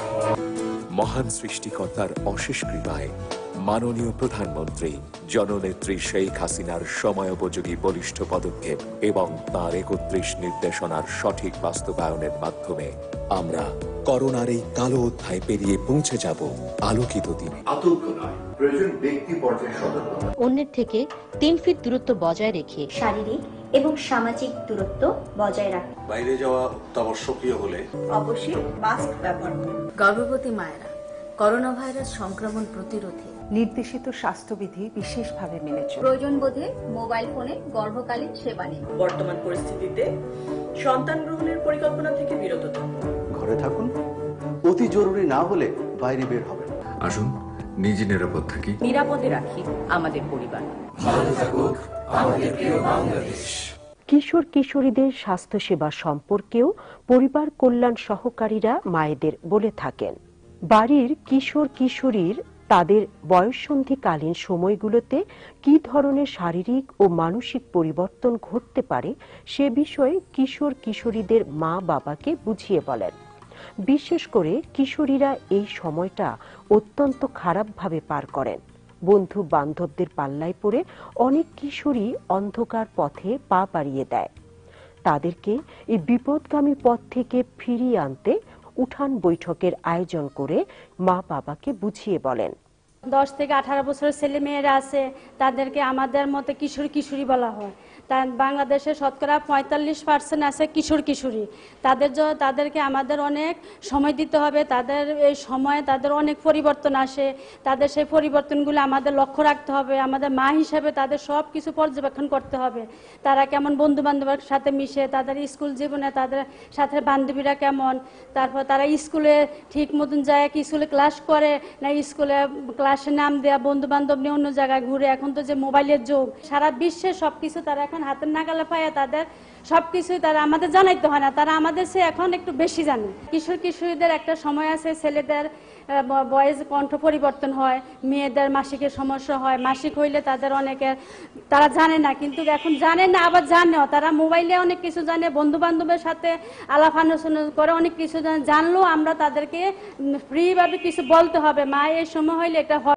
মহান সৃষ্টিকর্তার অশেষ কৃপায় মাননীয় প্রধানমন্ত্রী জননেত্রী শেখ হাসিনার সময়োপযোগী বলিষ্ঠ পদক্ষেপ এবং তার 31 নির্দেশনার সঠিক বাস্তবায়নের মাধ্যমে আমরা করোনার এই কালো অধ্যায় পেরিয়ে পৌঁছে যাব আলোকিত দিনে। আতঙ্ক নয়, প্রয়োজন ব্যক্তি পর্যায়ে সতর্কতা। অন্যের থেকে 3 ফিট দূরত্ব বজায় রেখে শারীরিক এবং সামাজিক দূরত্ব বজায় রাখুন। বাইরে যাওয়া অত্যাবশ্যকীয় হলে অবশ্যই মাস্ক ব্যবহার করুন। গর্ভবতী মায়েরা করোনা ভাইরাস সংক্রমণ প্রতিরোধে নির্দেশিত স্বাস্থ্যবিধি বিশেষভাবে মেনে চলুন। প্রয়োজন বোধে মোবাইল ফোনে গর্ভকালীন সেবা নিন। বর্তমান পরিস্থিতিতে সন্তান গ্রহণের পরিকল্পনা থেকে বিরত থাকুন। ঘরে থাকুন, অতি জরুরি না হলে বাইরে বের হবেন। আসুন নিজে নিরাপদ থাকি, নিরাপদে রাখি আমাদের পরিবার। ভালো থাকুক আমাদের প্রিয় বাংলাদেশ। কিশোর কিশোরীদের স্বাস্থ্যসেবা সম্পর্কেও পরিবার কল্যাণ সহকারীরা মায়েদের বলে থাকেন। বাড়ির কিশোর কিশোরীর তাদের বয়ঃসন্ধিকালীন সময়গুলোতে কি ধরনের শারীরিক ও মানসিক পরিবর্তন ঘটতে পারে সে বিষয়ে কিশোর কিশোরীদের মা বাবাকে বুঝিয়ে বলেন। বিশেষ করে কিশোরীরা এই সময়টা অত্যন্ত খারাপভাবে পার করেন। বন্ধু বান্ধবদের পাল্লায় পড়ে অনেক কিশোরী অন্ধকার পথে পা বাড়িয়ে দেয়। তাদেরকে এই বিপদগামী পথ থেকে ফিরিয়ে আনতে উঠান বৈঠকের আয়োজন করে মা বাবাকে বুঝিয়ে বলেন। 10 থেকে 18 বছরের ছেলে মেয়েরা আছে, তাদেরকে আমাদের মতে কিশোরী বলা হয়। বাংলাদেশে শতকরা 45% আছে কিশোর কিশোরী। তাদেরকে আমাদের অনেক সময় দিতে হবে। তাদের এই সময়ে তাদের অনেক পরিবর্তন আসে, তাদের সেই পরিবর্তনগুলো আমাদের লক্ষ্য রাখতে হবে। আমাদের মা হিসেবে তাদের সব কিছু পর্যবেক্ষণ করতে হবে। তারা কেমন বন্ধু বান্ধবের সাথে মিশে, তাদের স্কুল জীবনে তাদের সাথে বান্ধবীরা কেমন, তারপর তারা স্কুলে ঠিক মতন যায় কি, স্কুলে ক্লাস করে না স্কুলে ক্লাসে নাম দেয়া, বন্ধু বান্ধব নিয়ে অন্য জায়গায় ঘুরে। এখন তো যে মোবাইলের যুগ, সারা বিশ্বে সবকিছু তারা এখন হাতের নাগালে পায়। তাদের সবকিছু তারা আমাদের জানাইতে হয় না, তারা আমাদের সে এখন একটু বেশি জানে। কিশোর কিশোরীদের একটা সময় আছে, ছেলেদের বয়স কণ্ঠ পরিবর্তন হয়, মেয়েদের মাসিকের সমস্যা হয়। মাসিক হইলে তাদের অনেকের তারা জানে না, কিন্তু এখন জানে না আবার জানেও। তারা মোবাইলে অনেক কিছু জানে, বন্ধু বান্ধবের সাথে আলাপ আলোচনা করে অনেক কিছু জানলেও আমরা তাদেরকে ফ্রিভাবে কিছু বলতে হবে। মা এই সময় হইলে এটা